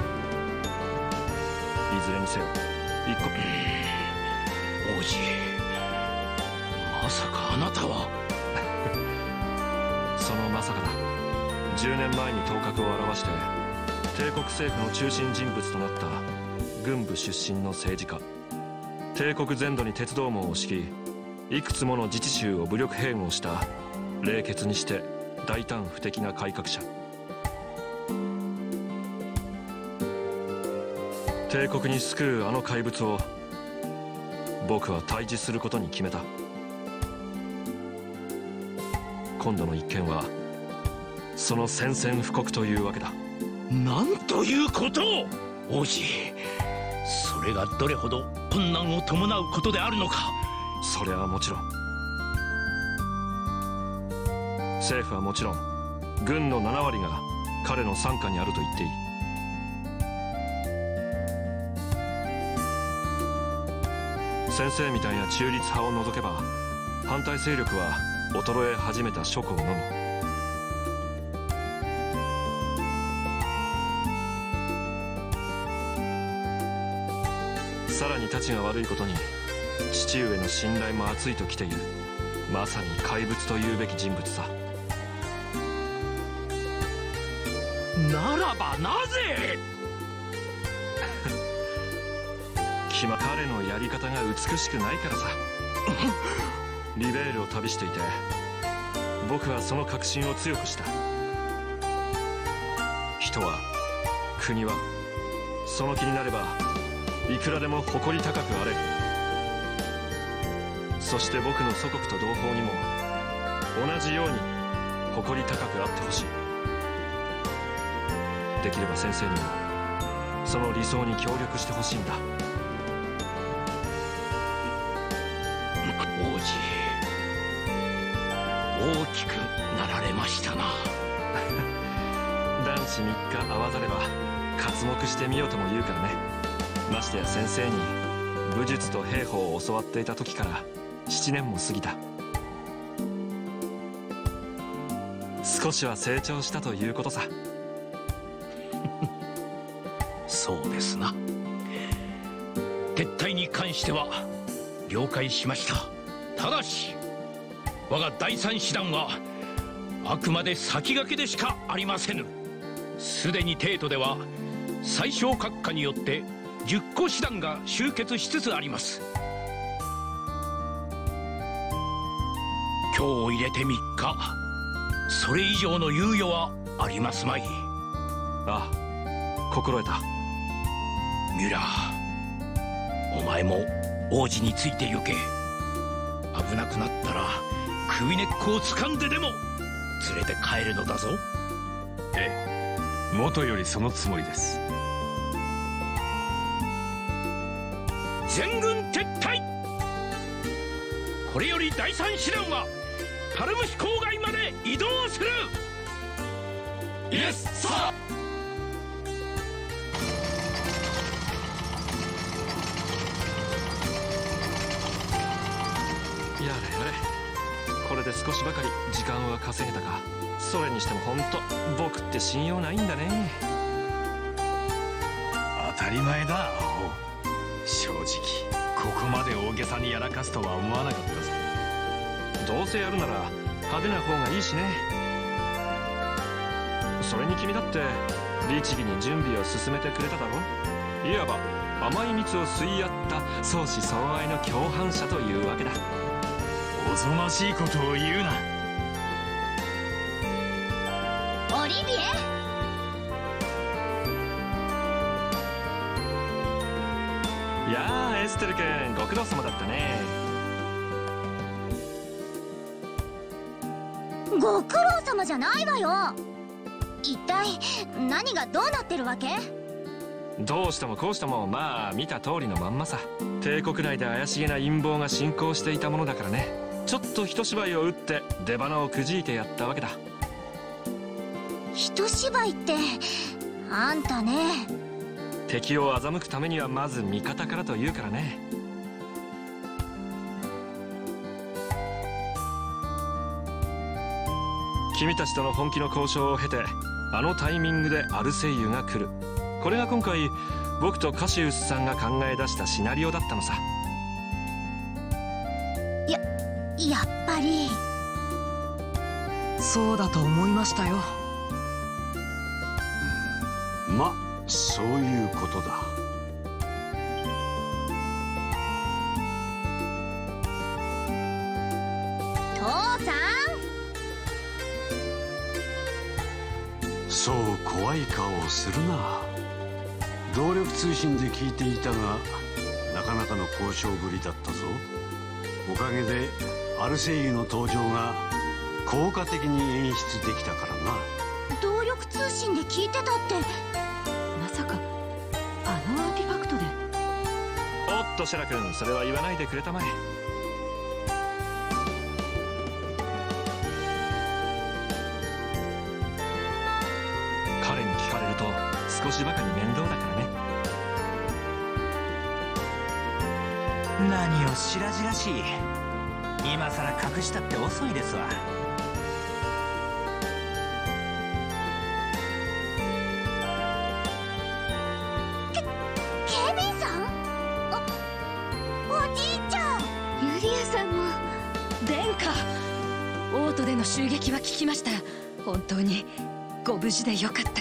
が、いずれにせよ一個王子、まさかあなたはそのまさかだ。10年前に頭角を現して帝国政府の中心人物となった軍部出身の政治家、帝国全土に鉄道網を敷きいくつもの自治州を武力併合した冷血にして大胆不敵な改革者。帝国に救うあの怪物を僕は退治することに決めた。今度の一件はその宣戦布告というわけだ。 なんということを王子、それがどれほど困難を伴うことであるのか。 それはもちろん、政府はもちろん軍の7割が彼の傘下にあると言っていい。先生みたいな中立派を除けば反対勢力は衰え始めた諸侯のみ。さらにたちが悪いことに父上の信頼も厚いときている。まさに怪物というべき人物さ。 ならばなぜ彼のやり方が美しくないからさリベールを旅していて僕はその確信を強くした。人は、国はその気になればいくらでも誇り高くあれる。そして僕の祖国と同胞にも同じように誇り高くあってほしい。できれば先生にもその理想に協力してほしいんだ。 王子、大きくなられましたな男子3日会わざれば刮目してみようとも言うからね。ましてや先生に武術と兵法を教わっていた時から7年も過ぎた。少しは成長したということさそうですな。撤退に関しては了解しました。ただし我が第三師団はあくまで先駆けでしかありませぬ。すでに帝都では宰相閣下によって10個師団が集結しつつあります。今日を入れて3日、それ以上の猶予はありますまい。 ああ、心得た。 ミュラー、お前も王子について行け。危なくなったら首根っこを掴んででも連れて帰るのだぞ。 ええ、元よりそのつもりです。 全軍撤退。これより第三師団はパルムシ郊外まで移動する。イエスサー。 やれやれ、これで少しばかり時間は稼げたか。それにしても本当僕って信用ないんだね。 当たり前だアホ。正直ここまで大げさにやらかすとは思わなかったぞ。 どうせやるなら派手な方がいいしね。それに君だって律儀に準備を進めてくれただろ。いわば甘い蜜を吸い合った相思相愛の共犯者というわけだ。 おぞましいことを言うな。 オリビエ、 いやあエステル君、ご苦労様だったね。 ご苦労様じゃないわよ。一体何がどうなってるわけ？ どうしてもこうしてもまあ見た通りのまんまさ。帝国内で怪しげな陰謀が進行していたものだからね。ちょっと一芝居を打って出花をくじいてやったわけだ。 一芝居ってあんたね。 敵を欺くためにはまず味方からというからね。君たちとの本気の交渉を経てあのタイミングでアルセイユが来る。これが今回僕とカシウスさんが考え出したシナリオだったのさ。 やっぱりそうだと思いましたよ。 ま、そういうことだ。 父さん、 そう怖い顔をするな。動力通信で聞いていたがなかなかの交渉ぶりだったぞ。おかげでアルセイユの登場が効果的に演出できたからな。 動力通信で聞いてたって、 まさかあのアーティファクトで。 おっとシェラ君、それは言わないでくれたまえ。彼に聞かれると少しばかり面倒だからね。 何をしらじらしい。今さら隠したって遅いですわ。 ケビンさん、おじいちゃん。 ユリアさんも。殿下、オートでの襲撃は聞きました。本当にご無事でよかった。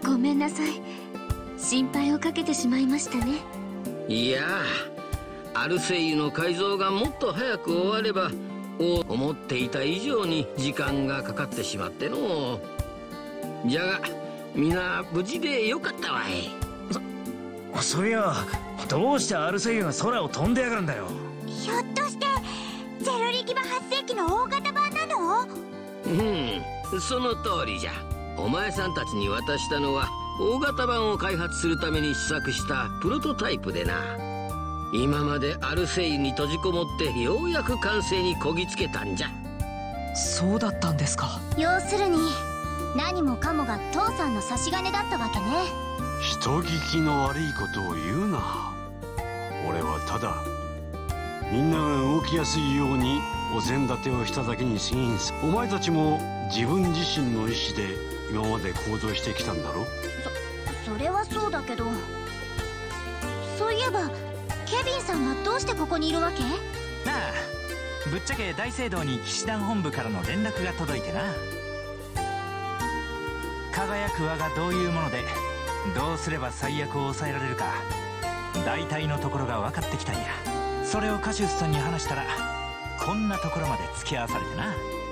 ごめんなさい、心配をかけてしまいましたね。 いやあ、アルセイユの改造がもっと早く終われば思っていた以上に時間がかかってしまっての。じゃが皆無事でよかったわい。 そういや、どうしてアルセイユが空を飛んでやがるんだよ。 ひょっとしてゼルリギバ8世紀の大型版なの？ その通りじゃ。お前さんたちに渡したのは大型版を開発するために試作したプロトタイプでな。今までアルセイユに閉じこもってようやく完成にこぎつけたんじゃ。 そうだったんですか。 要するに何もかもが父さんの差し金だったわけね。 人聞きの悪いことを言うな。俺はただみんなが動きやすいようにお膳立てをしただけに過ぎんす。お前たちも自分自身の意思で今まで行動してきたんだろ。 それはそうだけど、そういえばケビンさんはどうしてここにいるわけ？ なあ、ぶっちゃけ大聖堂に騎士団本部からの連絡が届いてな。輝く輪がどういうものでどうすれば最悪を抑えられるか大体のところが分かってきたんや。それをカシウスさんに話したらこんなところまで付き合わされてな。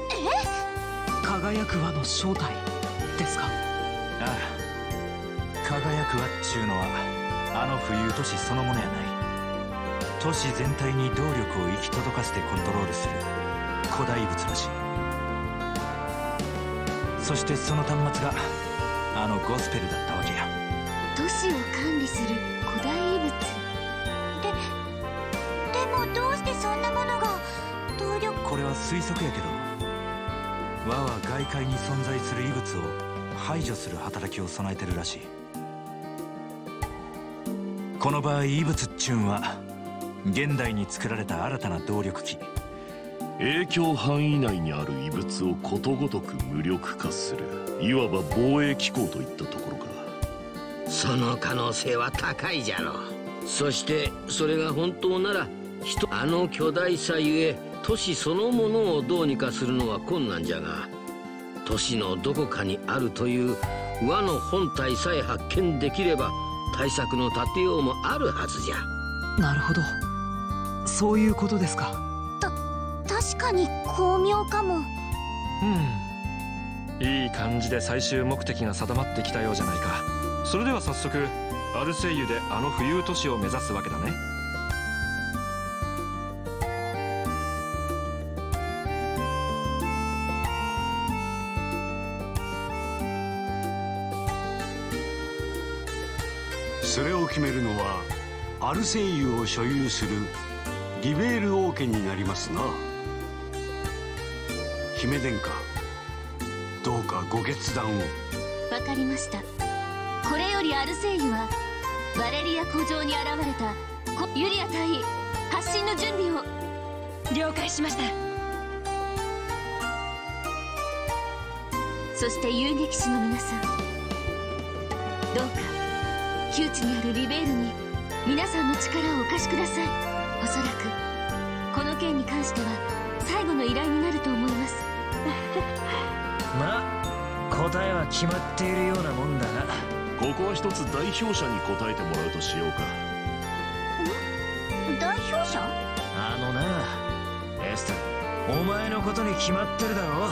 輝く輪の正体ですか？ ああ、輝く輪っちゅうのはあの浮遊都市そのものやない。都市全体に動力を行き届かせてコントロールする古代物らしい。そしてその端末があのゴスペルだったわけや。 都市を管理する古代遺物。 でもどうしてそんなものが動力？ これは推測やけど、輪は外界に存在する異物を排除する働きを備えてるらしい。この場合異物っちゅうんは現代に作られた新たな動力機。 影響範囲内にある異物をことごとく無力化する、いわば防衛機構といったところか。 その可能性は高いじゃろう。 そしてそれが本当ならあの巨大さゆえ都市そのものをどうにかするのは困難じゃが、都市のどこかにあるという和の本体さえ発見できれば対策の立てようもあるはずじゃ。 なるほど、そういうことですか。 確かに巧妙かも。 いい感じで最終目的が定まってきたようじゃないか。それでは早速アルセイユであの浮遊都市を目指すわけだね。 それを決めるのはアルセイユを所有するリベール王家になりますな。姫殿下、どうかご決断を。 わかりました。これよりアルセイユはバレリア湖上に現れたユリア隊員発進の準備を。 了解しました。 そして遊撃士の皆さん、どうか窮地にあるリベールに皆さんの力をお貸しください。おそらくこの件に関しては最後の依頼になると思います。 まあ答えは決まっているようなもんだな。 ここは一つ代表者に答えてもらうとしようか。 代表者？ あのな、エステル、お前のことに決まってるだろ。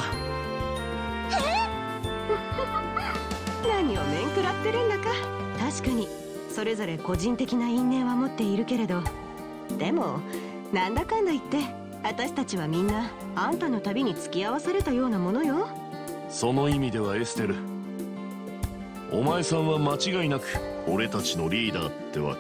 何を面食らってるんだか。確かにそれぞれ個人的な因縁は持っているけれど、でもなんだかんだ言って私たちはみんなあんたの旅に付き合わされたようなものよ。 その意味ではエステル、お前さんは間違いなく俺たちのリーダーってわ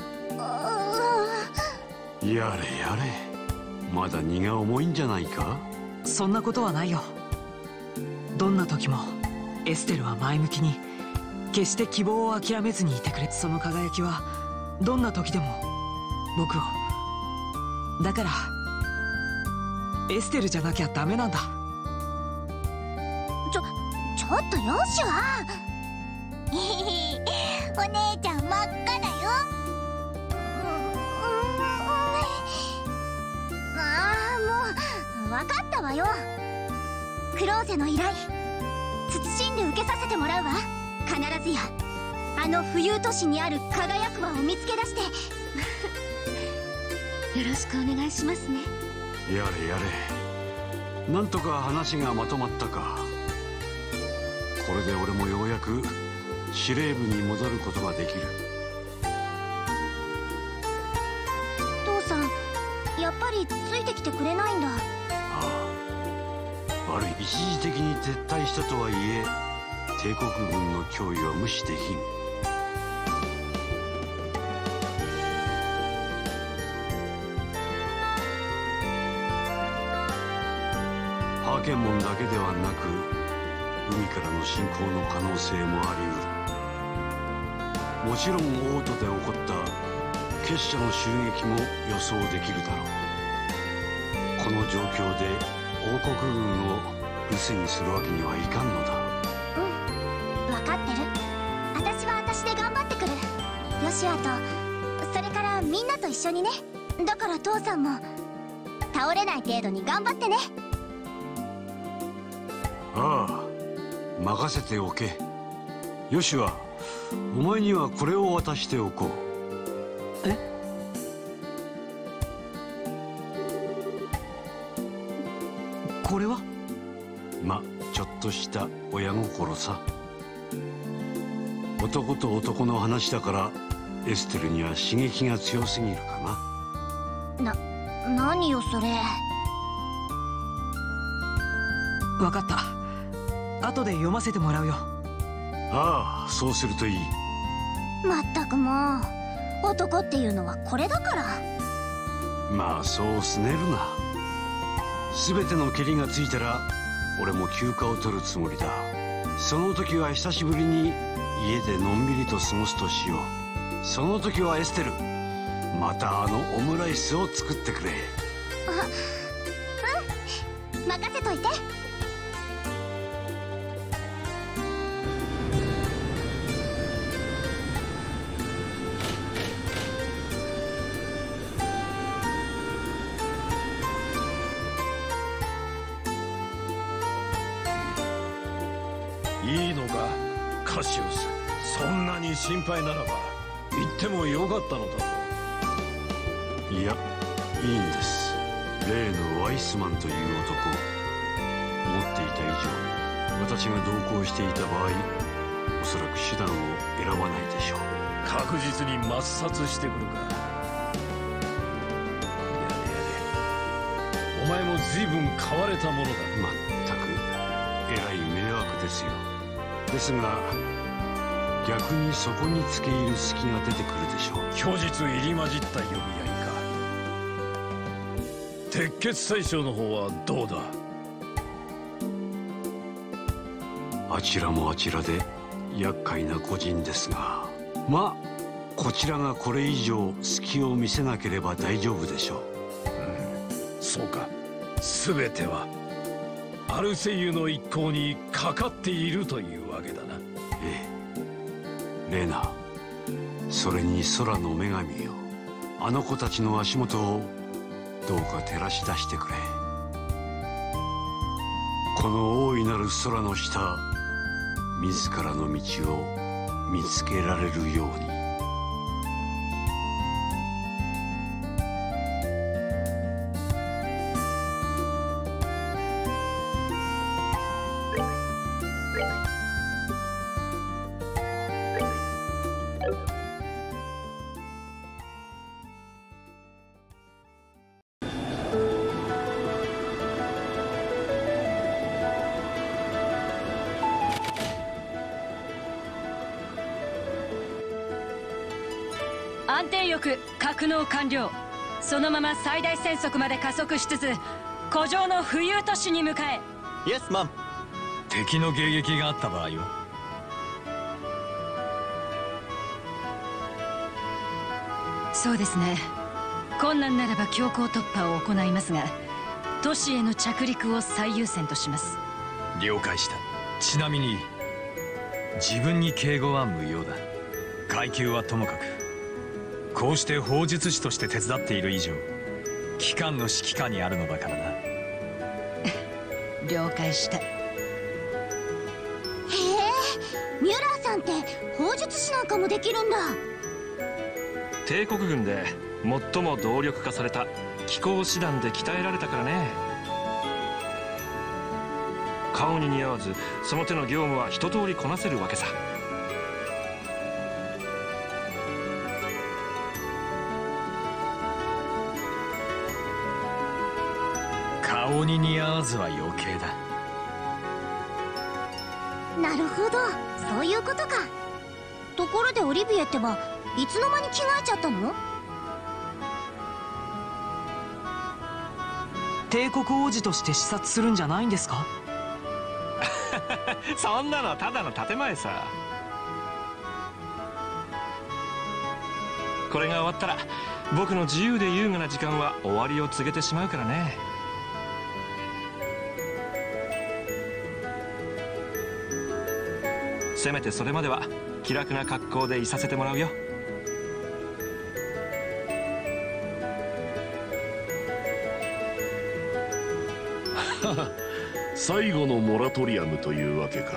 け。 やれやれ、まだ荷が重いんじゃないか。 そんなことはないよ。どんな時もエステルは前向きに決して希望を諦めずにいてくれ。その輝きはどんな時でも僕を。だからエステルじゃなきゃダメなんだ。 ちょっとヨシュアお姉ちゃん真っ赤だよ。もう分かったわよ。クローゼの依頼謹んで受けさせてもらうわ。必ずやあの浮遊都市にある輝く輪を見つけ出してよろしくお願いしますね。 やれやれ、なんとか話がまとまったか。これで俺もようやく司令部に戻ることができる。 父さん、やっぱりついてきてくれないんだ。 ああ、悪い。一時的に撤退したとはいえ帝国軍の脅威は無視できん。ハーケン門だけではなく海からの侵攻の可能性もあり得る。もちろんオートで起こった結社の襲撃も予想できるだろう。この状況で王国軍を留守にするわけにはいかんのだ。 分かってる。私は私で頑張ってくる。ヨシアとそれからみんなと一緒にね。だから父さんも倒れない程度に頑張ってね。 ああ、任せておけ。ヨシュア、お前にはこれを渡しておこう。 え？これは？ ま、ちょっとした親心さ。男と男の話だからエステルには刺激が強すぎるかな。 何よそれ。 分かった。後で読ませてもらうよ。 ああ、そうするといい。 まったくもう、男っていうのはこれだから。 まあそうすねるな。全てのケリがついたら俺も休暇を取るつもりだ。その時は久しぶりに家でのんびりと過ごすとしよう。その時はエステル、またあのオムライスを作ってくれ。 うん、任せといて。 いいのかカシウス。そんなに心配ならば言ってもよかったのだぞ。 いや、いいんです。例のワイスマンという男、思っていた以上に私が同行していた場合、おそらく手段を選ばないでしょう。 確実に抹殺してくるか。お前も随分変われたものだ。 まったくえらい迷惑ですよ。ですが逆にそこにつけ入る隙が出てくるでしょう。 虚実入り混じった呼び合いか。鉄血宰相の方はどうだ。 あちらもあちらで厄介な個人ですが、まあこちらがこれ以上隙を見せなければ大丈夫でしょう。 そうか。全てはアルセイユの一行にかかっているというわけだな。 ええ、レナ、それに空の女神よ、あの子たちの足元をどうか照らし出してくれ。この大いなる空の下、自らの道を見つけられるように。 安定翼格納完了。そのまま最大戦速まで加速しつつ古城の浮遊都市に向かえ。 イエスマン。敵の迎撃があった場合はそうですね、困難ならば強行突破を行いますが、都市への着陸を最優先とします。 了解した。ちなみに自分に敬語は無用だ。階級はともかく、こうして砲術師として手伝っている以上、機関の指揮下にあるのだからな。 了解した。 へえ、ミュラーさんって砲術師なんかもできるんだ。 帝国軍で最も動力化された機甲師団で鍛えられたからね。顔に似合わずその手の業務は一通りこなせるわけさ。 顔に似合わずは余計だ。 なるほど、そういうことか。ところでオリビエってばいつの間に着替えちゃったの？ 帝国王子として視察するんじゃないんですか？ そんなのただの建前さ。これが終わったら僕の自由で優雅な時間は終わりを告げてしまうからね。せめてそれまでは気楽な格好でいさせてもらうよ。 最後のモラトリアムというわけか。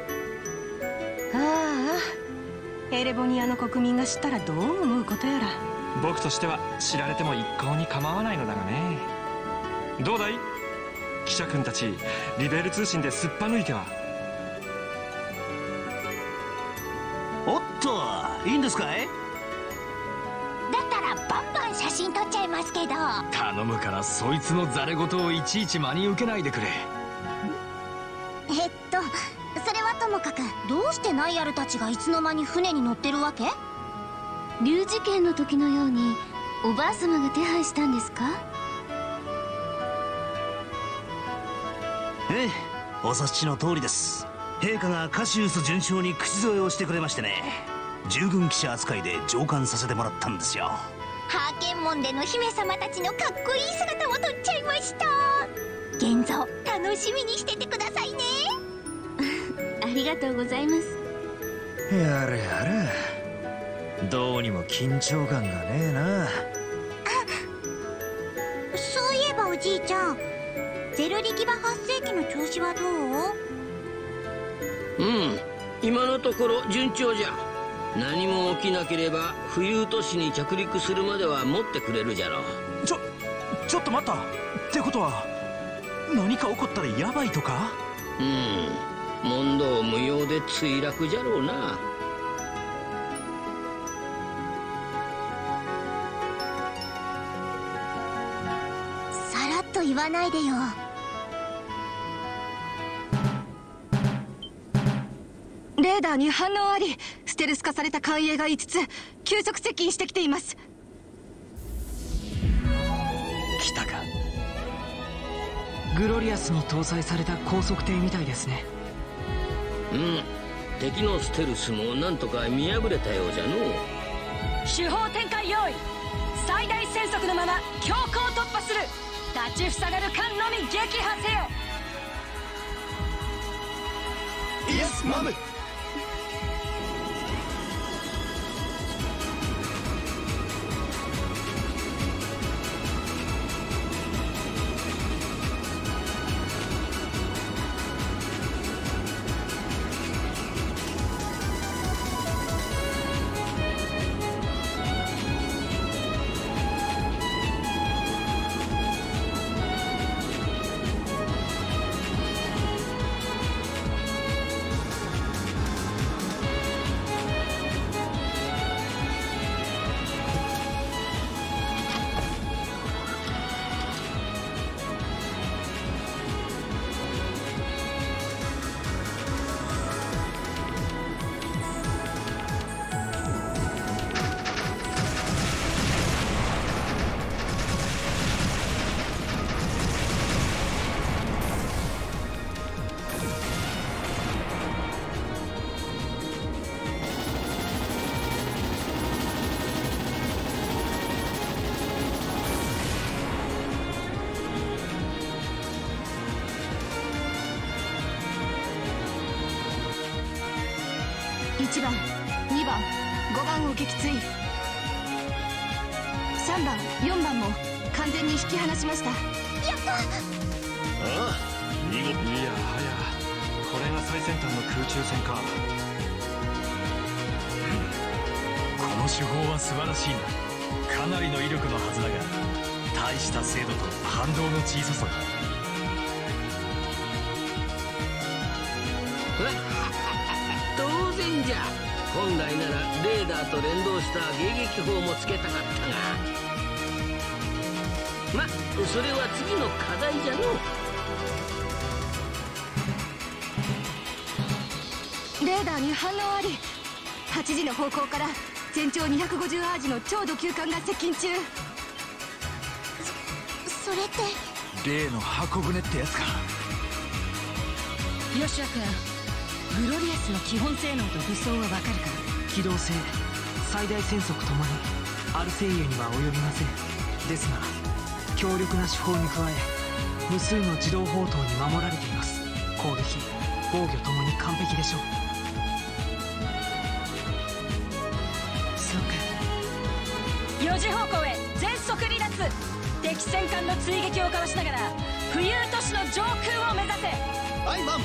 ああ、エレボニアの国民が知ったらどう思うことやら。 僕としては知られても一向に構わないのだがね。どうだい記者君たち、リベール通信ですっぱ抜いては。 おっと、いいんですかい？ だったらバンバン写真撮っちゃいますけど。 頼むからそいつのザレ言をいちいち真に受けないでくれ。 それはともかく、どうしてナイアルたちがいつの間に船に乗ってるわけ？ 竜事件の時のようにおばあ様が手配したんですか？ ええ、お察しの通りです。陛下がカシウス准将に口添えをしてくれましてね、従軍記者扱いで上艦させてもらったんですよ。 ハーケン門での姫様たちのかっこいい姿も撮っちゃいました。現像楽しみにしててくださいね。 ありがとうございます。 やれやれ、どうにも緊張感がねえな。 そういえばおじいちゃん、ゼロ力場発生機の調子はどう？ 今のところ順調じゃ。何も起きなければ浮遊都市に着陸するまでは持ってくれるじゃろう。 ちょっと待った。ってことは何か起こったらヤバいとか？ 問答無用で墜落じゃろうな。 さらっと言わないでよ。 レーダーに反応あり。ステルス化された艦影が5つ急速接近してきています。 来たか。グロリアスに搭載された高速艇みたいですね。 敵のステルスもなんとか見破れたようじゃのう。 主砲展開用意。最大戦速のまま強行突破する。立ちふさがる艦のみ撃破せよ。 イエスマム。 1番、2番、5番を撃墜。3番、4番も完全に引き離しました。やった。 ああ、見事。いやはや、これが最先端の空中戦か。 この手法は素晴らしいな。かなりの威力のはずだが、大した精度と反動の小ささだ。 当然じゃ。本来ならレーダーと連動した迎撃砲もつけたかったが、それは次の課題じゃの。 レーダーに反応あり。8時の方向から全長250アージの超ド級艦が接近中。 それって例の箱舟ってやつか。 ヨシュア君、グロリアスの基本性能と武装はわかるか？ 機動性、最大戦速ともにアルセイエには及びません。ですが強力な手法に加え無数の自動砲塔に守られています。攻撃、防御ともに完璧でしょう。 そうか。4時方向へ全速離脱。敵戦艦の追撃をかわしながら浮遊都市の上空を目指せ。 アイマン。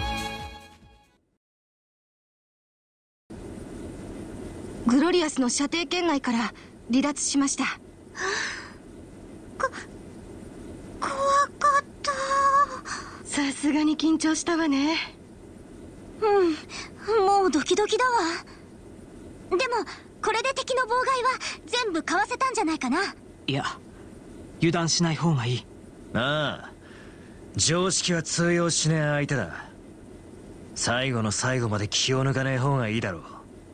グロリアスの射程圏内から離脱しました。 怖かった。 さすがに緊張したわね。 もうドキドキだわ。でもこれで敵の妨害は全部かわせたんじゃないかな。 いや、油断しない方がいい。 ああ、常識は通用しねえ相手だ。最後の最後まで気を抜かねえ方がいいだろう。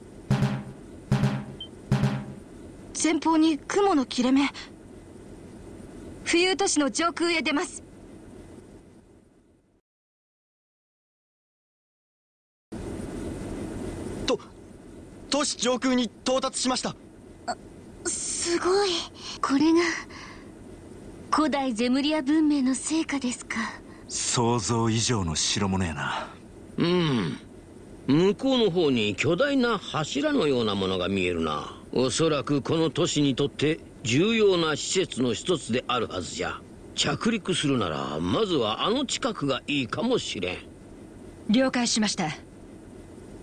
前方に雲の切れ目。浮遊都市の上空へ出ます。 都市上空に到達しました。 すごい。これが古代ゼムリア文明の成果ですか。 想像以上の代物やな。 向こうの方に巨大な柱のようなものが見えるな。おそらくこの都市にとって重要な施設の一つであるはずじゃ。着陸するならまずはあの近くがいいかもしれん。 了解しました。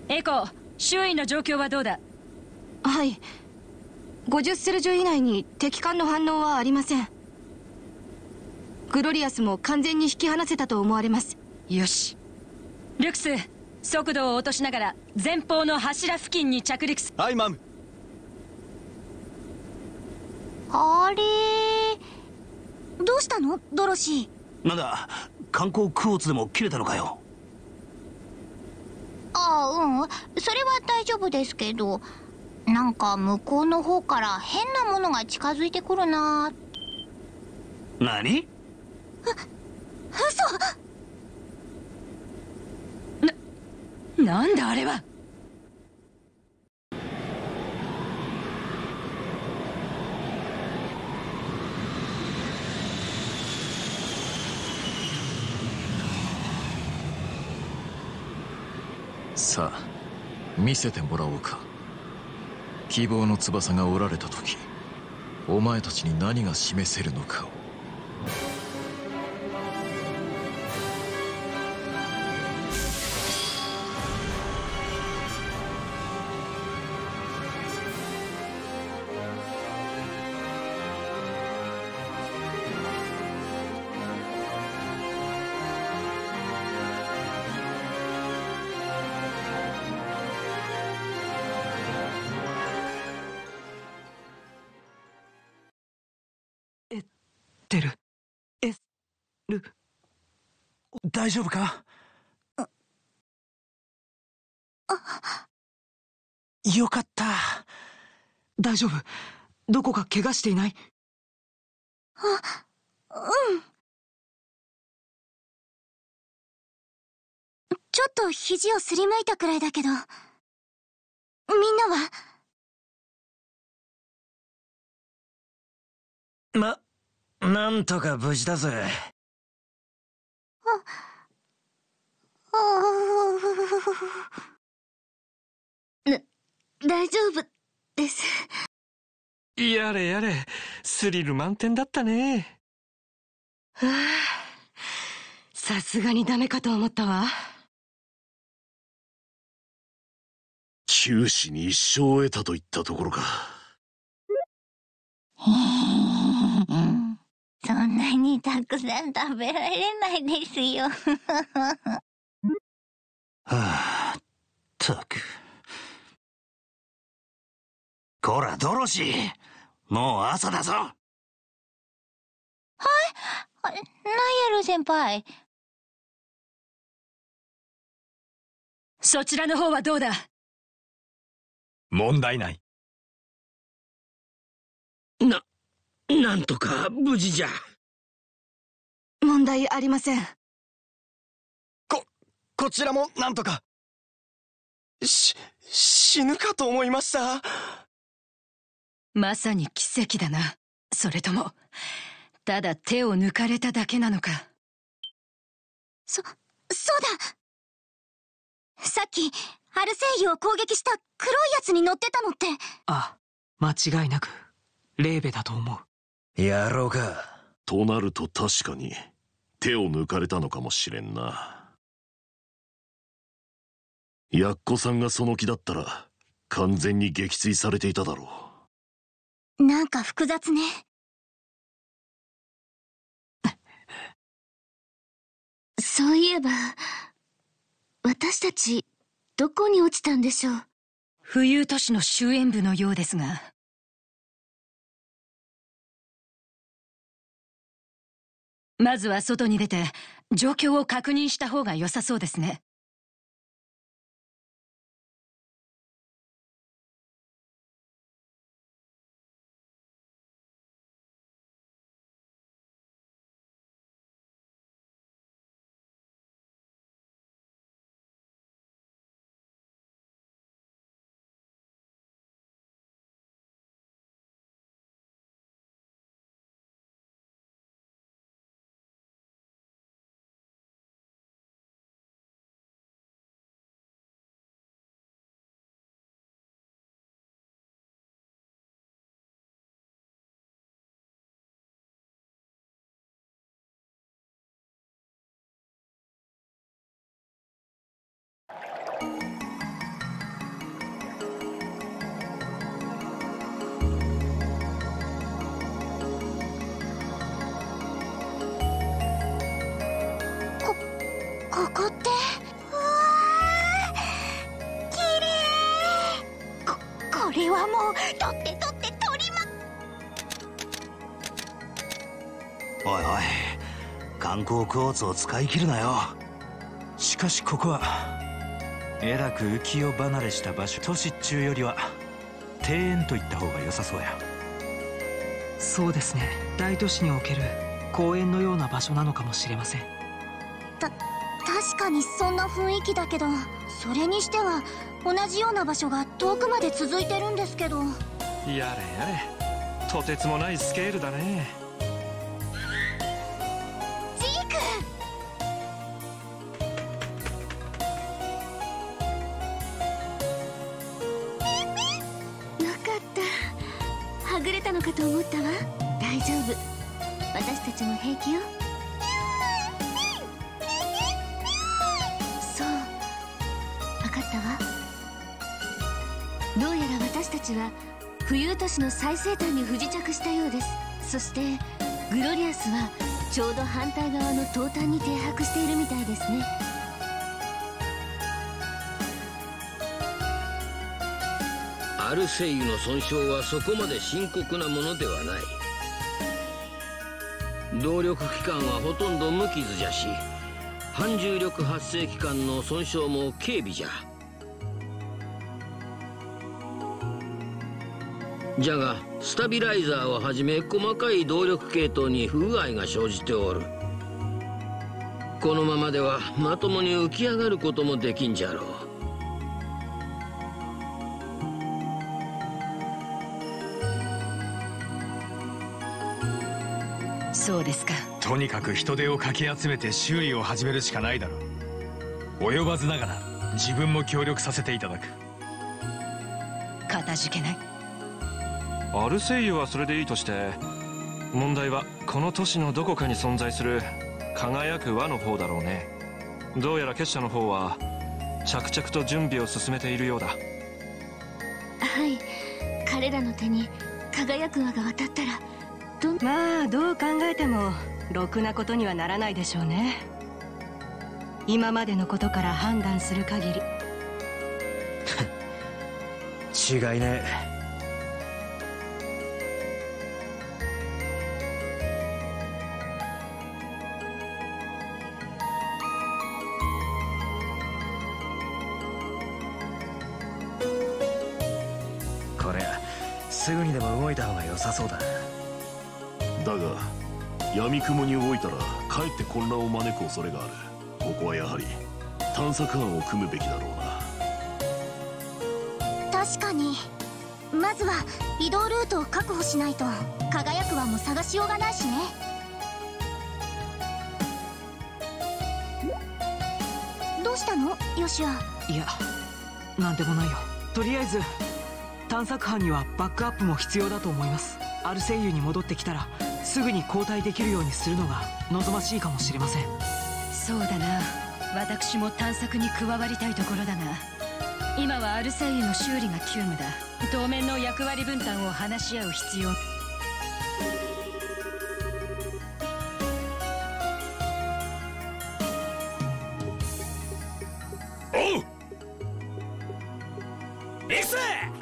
エコ、周囲の状況はどうだ？ はい、50セルジュ以内に敵艦の反応はありません。グロリアスも完全に引き離せたと思われます。 よし、ルクス、速度を落としながら前方の柱付近に着陸す。 はい、マム。 あれ、どうしたのドロシー？ なんだ、観光クォーツでも切れたのかよ。 ああ、それは大丈夫ですけど、なんか向こうの方から変なものが近づいてくるな。 何？ 嘘！ なんだあれは。 さあ見せてもらおうか。希望の翼が折られた時、お前たちに何が示せるのかを。 大丈夫か？よかった。 大丈夫？どこか怪我していない？ うん。ちょっと肘をすりむいたくらいだけど、みんなは？ なんとか無事だぜ。 大丈夫です。 やれやれ、スリル満点だったね。 はあ、さすがにダメかと思ったわ。 九死に一生を得たといったところか。 そんなにたくさん食べられないですよ。 はあ、ったく。こらドロシー、もう朝だぞ。 はい、ナイエル先輩。 そちらの方はどうだ？ 問題ない。 なんとか無事じゃ。 問題ありません。 こちらもなんとか。死ぬかと思いました。 まさに奇跡だな。それともただ手を抜かれただけなのか。 そうだ。さっきアルセイユを攻撃した黒いやつに乗ってたのって。 あ、間違いなくレーベだと思う。 やろうか。 となると確かに手を抜かれたのかもしれんな。やっこさんがその気だったら完全に撃墜されていただろう。なんか複雑ね。 そういえば私たちどこに落ちたんでしょう。 浮遊都市の終焉部のようですが。まずは外に出て状況を確認した方が良さそうですね。 こってうわー綺麗。これはもう取って取りおいおい、観光クォーツを使い切るなよ。 しかしここはえらく浮世離れした場所。都市っちゅうよりは庭園といった方が良さそうや。 そうですね、大都市における公園のような場所なのかもしれません。 確かにそんな雰囲気だけど、それにしては同じような場所が遠くまで続いてるんですけど。 やれやれ、とてつもないスケールだね。 ジーク、 よかった。はぐれたのかと思ったわ。大丈夫、私たちも平気よ。そう、分かったわ。どうやら私たちは浮遊都市の最西端に不時着したようです。そしてグロリアスはちょうど反対側の東端に停泊しているみたいですね。 アルセイユの損傷はそこまで深刻なものではない。動力機関はほとんど無傷じゃし、反重力発生機関の損傷も軽微じゃ。じゃがスタビライザーをはじめ細かい動力系統に不具合が生じておる。このままではまともに浮き上がることもできんじゃろう。 そうですか。 とにかく人手をかき集めて修理を始めるしかないだろう。及ばずながら自分も協力させていただく。 かたじけない。 アルセイユはそれでいいとして、問題はこの都市のどこかに存在する輝く輪の方だろうね。どうやら結社の方は着々と準備を進めているようだ。 はい、彼らの手に輝く輪が渡ったらまあどう考えてもろくなことにはならないでしょうね。今までのことから判断する限り違いねえ。これすぐにでも動いた方が良さそうだ。 だが闇雲に動いたらかえって混乱を招く恐れがある。ここはやはり探索班を組むべきだろうな。 確かに。まずは移動ルートを確保しないと輝く輪も探しようがないしね。どうしたのヨシュア。 いや、なんでもないよ。とりあえず探索班にはバックアップも必要だと思います。アルセイユに戻ってきたらすぐに交代できるようにするのが望ましいかもしれません。 そうだな、私も探索に加わりたいところだが、今はアルセイユの修理が急務だ。当面の役割分担を話し合う必要。 おう、行くぜ。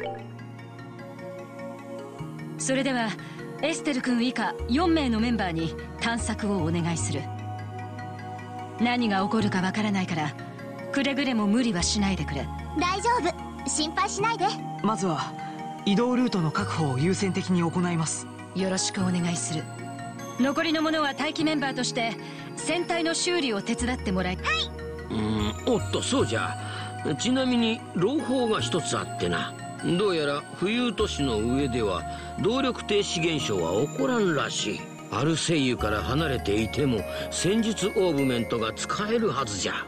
それではエステル君以下4名のメンバーに探索をお願いする。何が起こるかわからないからくれぐれも無理はしないでくれ。 大丈夫、心配しないで。 まずは移動ルートの確保を優先的に行います。 よろしくお願いする。残りの者は待機メンバーとして船体の修理を手伝ってもらい。はい。 おっと、そうじゃ。ちなみに朗報が一つあってな。どうやら浮遊都市の上では動力停止現象は起こらんらしい。アルセイユから離れていても戦術オーブメントが使えるはずじゃ。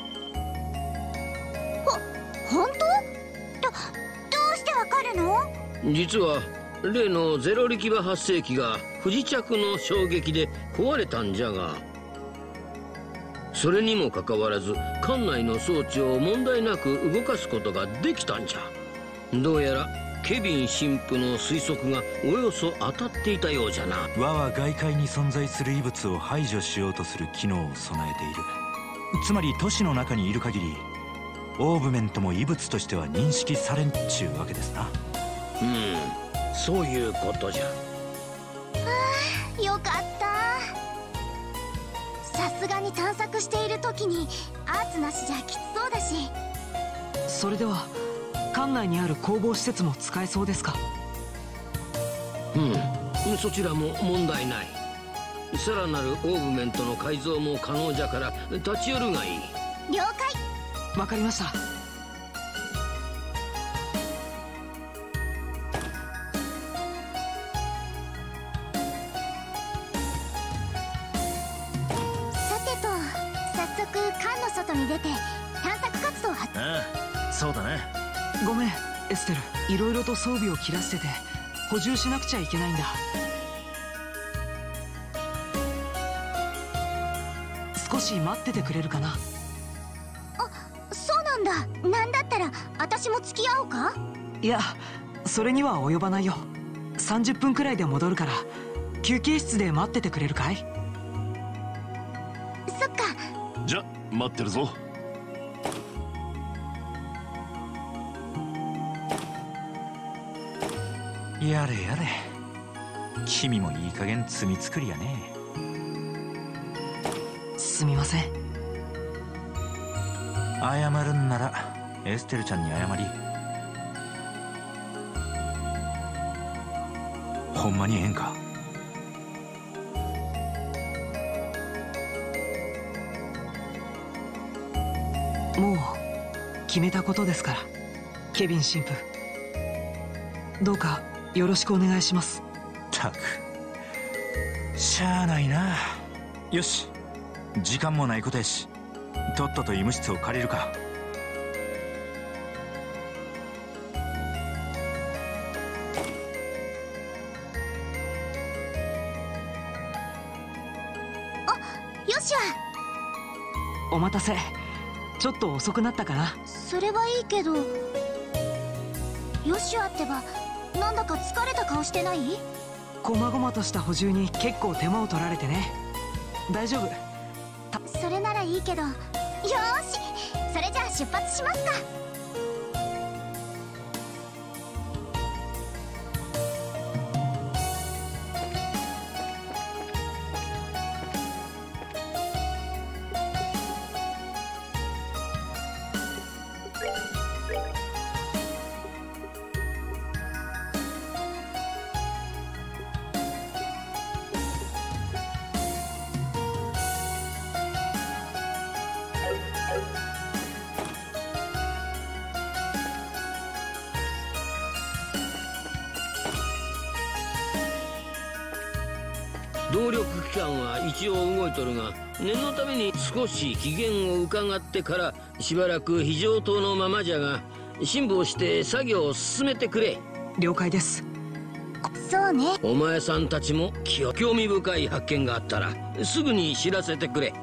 本当？どうしてわかるの？ 実は例のゼロ力場発生機が不時着の衝撃で壊れたんじゃが、それにもかかわらず艦内の装置を問題なく動かすことができたんじゃ。どうやらケビン神父の推測がおよそ当たっていたようじゃな。 輪は外界に存在する異物を排除しようとする機能を備えている。 つまり都市の中にいる限りオーブメントも異物としては認識されんっちゅうわけですな。 そういうことじゃ。 よかった。さすがに探索している時にアーツなしじゃきつそうだし。 それでは館内にある工房施設も使えそうですか？ そちらも問題ない。さらなるオーブメントの改造も可能じゃから立ち寄るがいい。 了解。 わかりました。 館の外に出て探索活動を始め。 ああ、そうだね。 ごめんエステル、いろいろと装備を切らせてて補充しなくちゃいけないんだ。少し待っててくれるかな？ そうなんだ。なんだったら私も付き合おうか？ いや、それには及ばないよ。30分くらいで戻るから休憩室で待っててくれるかい？ そっか。 じゃ待ってるぞ。 やれやれ、君もいい加減罪作りやね。 すみません。 謝るんならエステルちゃんに謝り。ほんまにええんか？ もう決めたことですから、ケビン神父。どうかよろしくお願いします。 たく、しゃあないな。よし、時間もないことやし、とっとと医務室を借りるか。 よしわ。 お待たせ。ちょっと遅くなったかな。 それはいいけど、ヨシュアってばなんだか疲れた顔してない？ こまごまとした補充に結構手間を取られてね。大丈夫。 それならいいけど。よーし、それじゃあ出発しますか。 動力機関は一応動いとるが、念のために少し機嫌を伺ってからしばらく非常灯のままじゃが、辛抱して作業を進めてくれ。 了解です。 そうね。 お前さんたちも興味深い発見があったらすぐに知らせてくれ。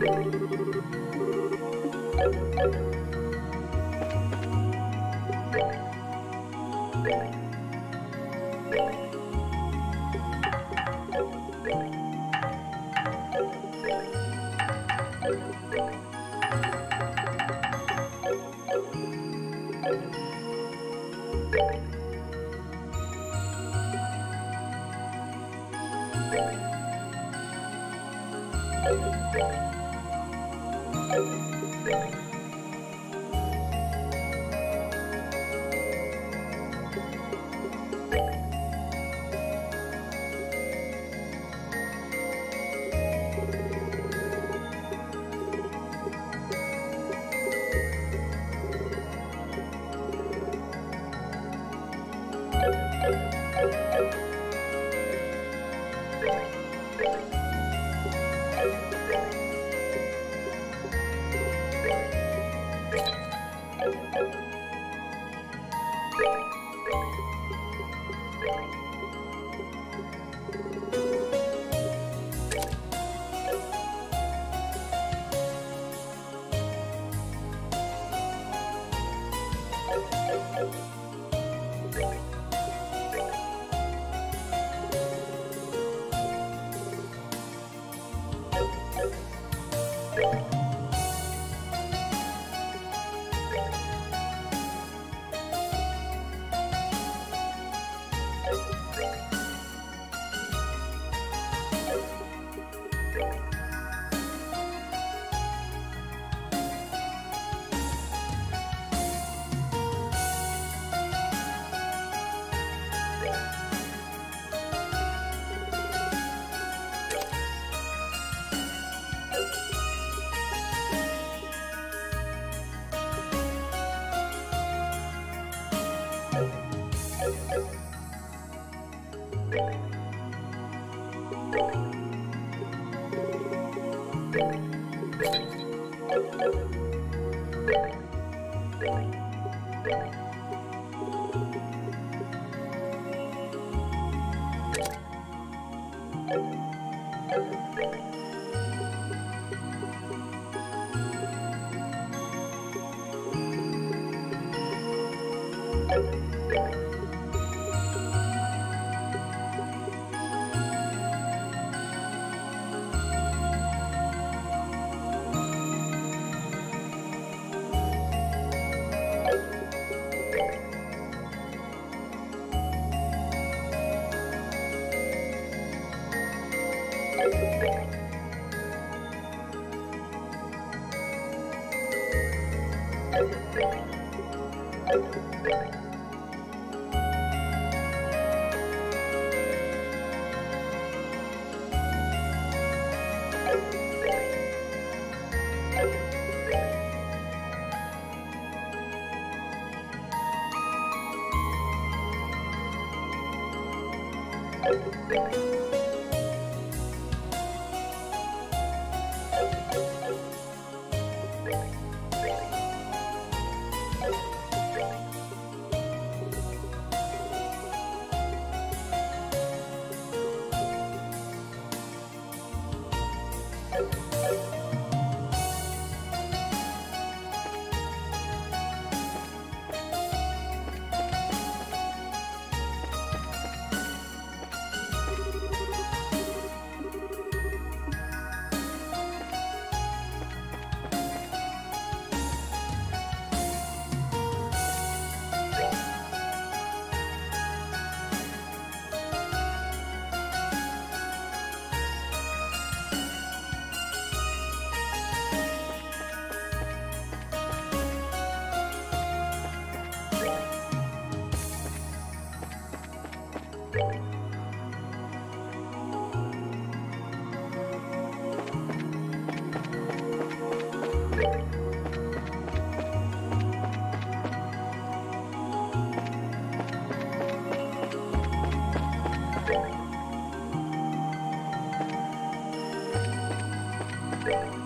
you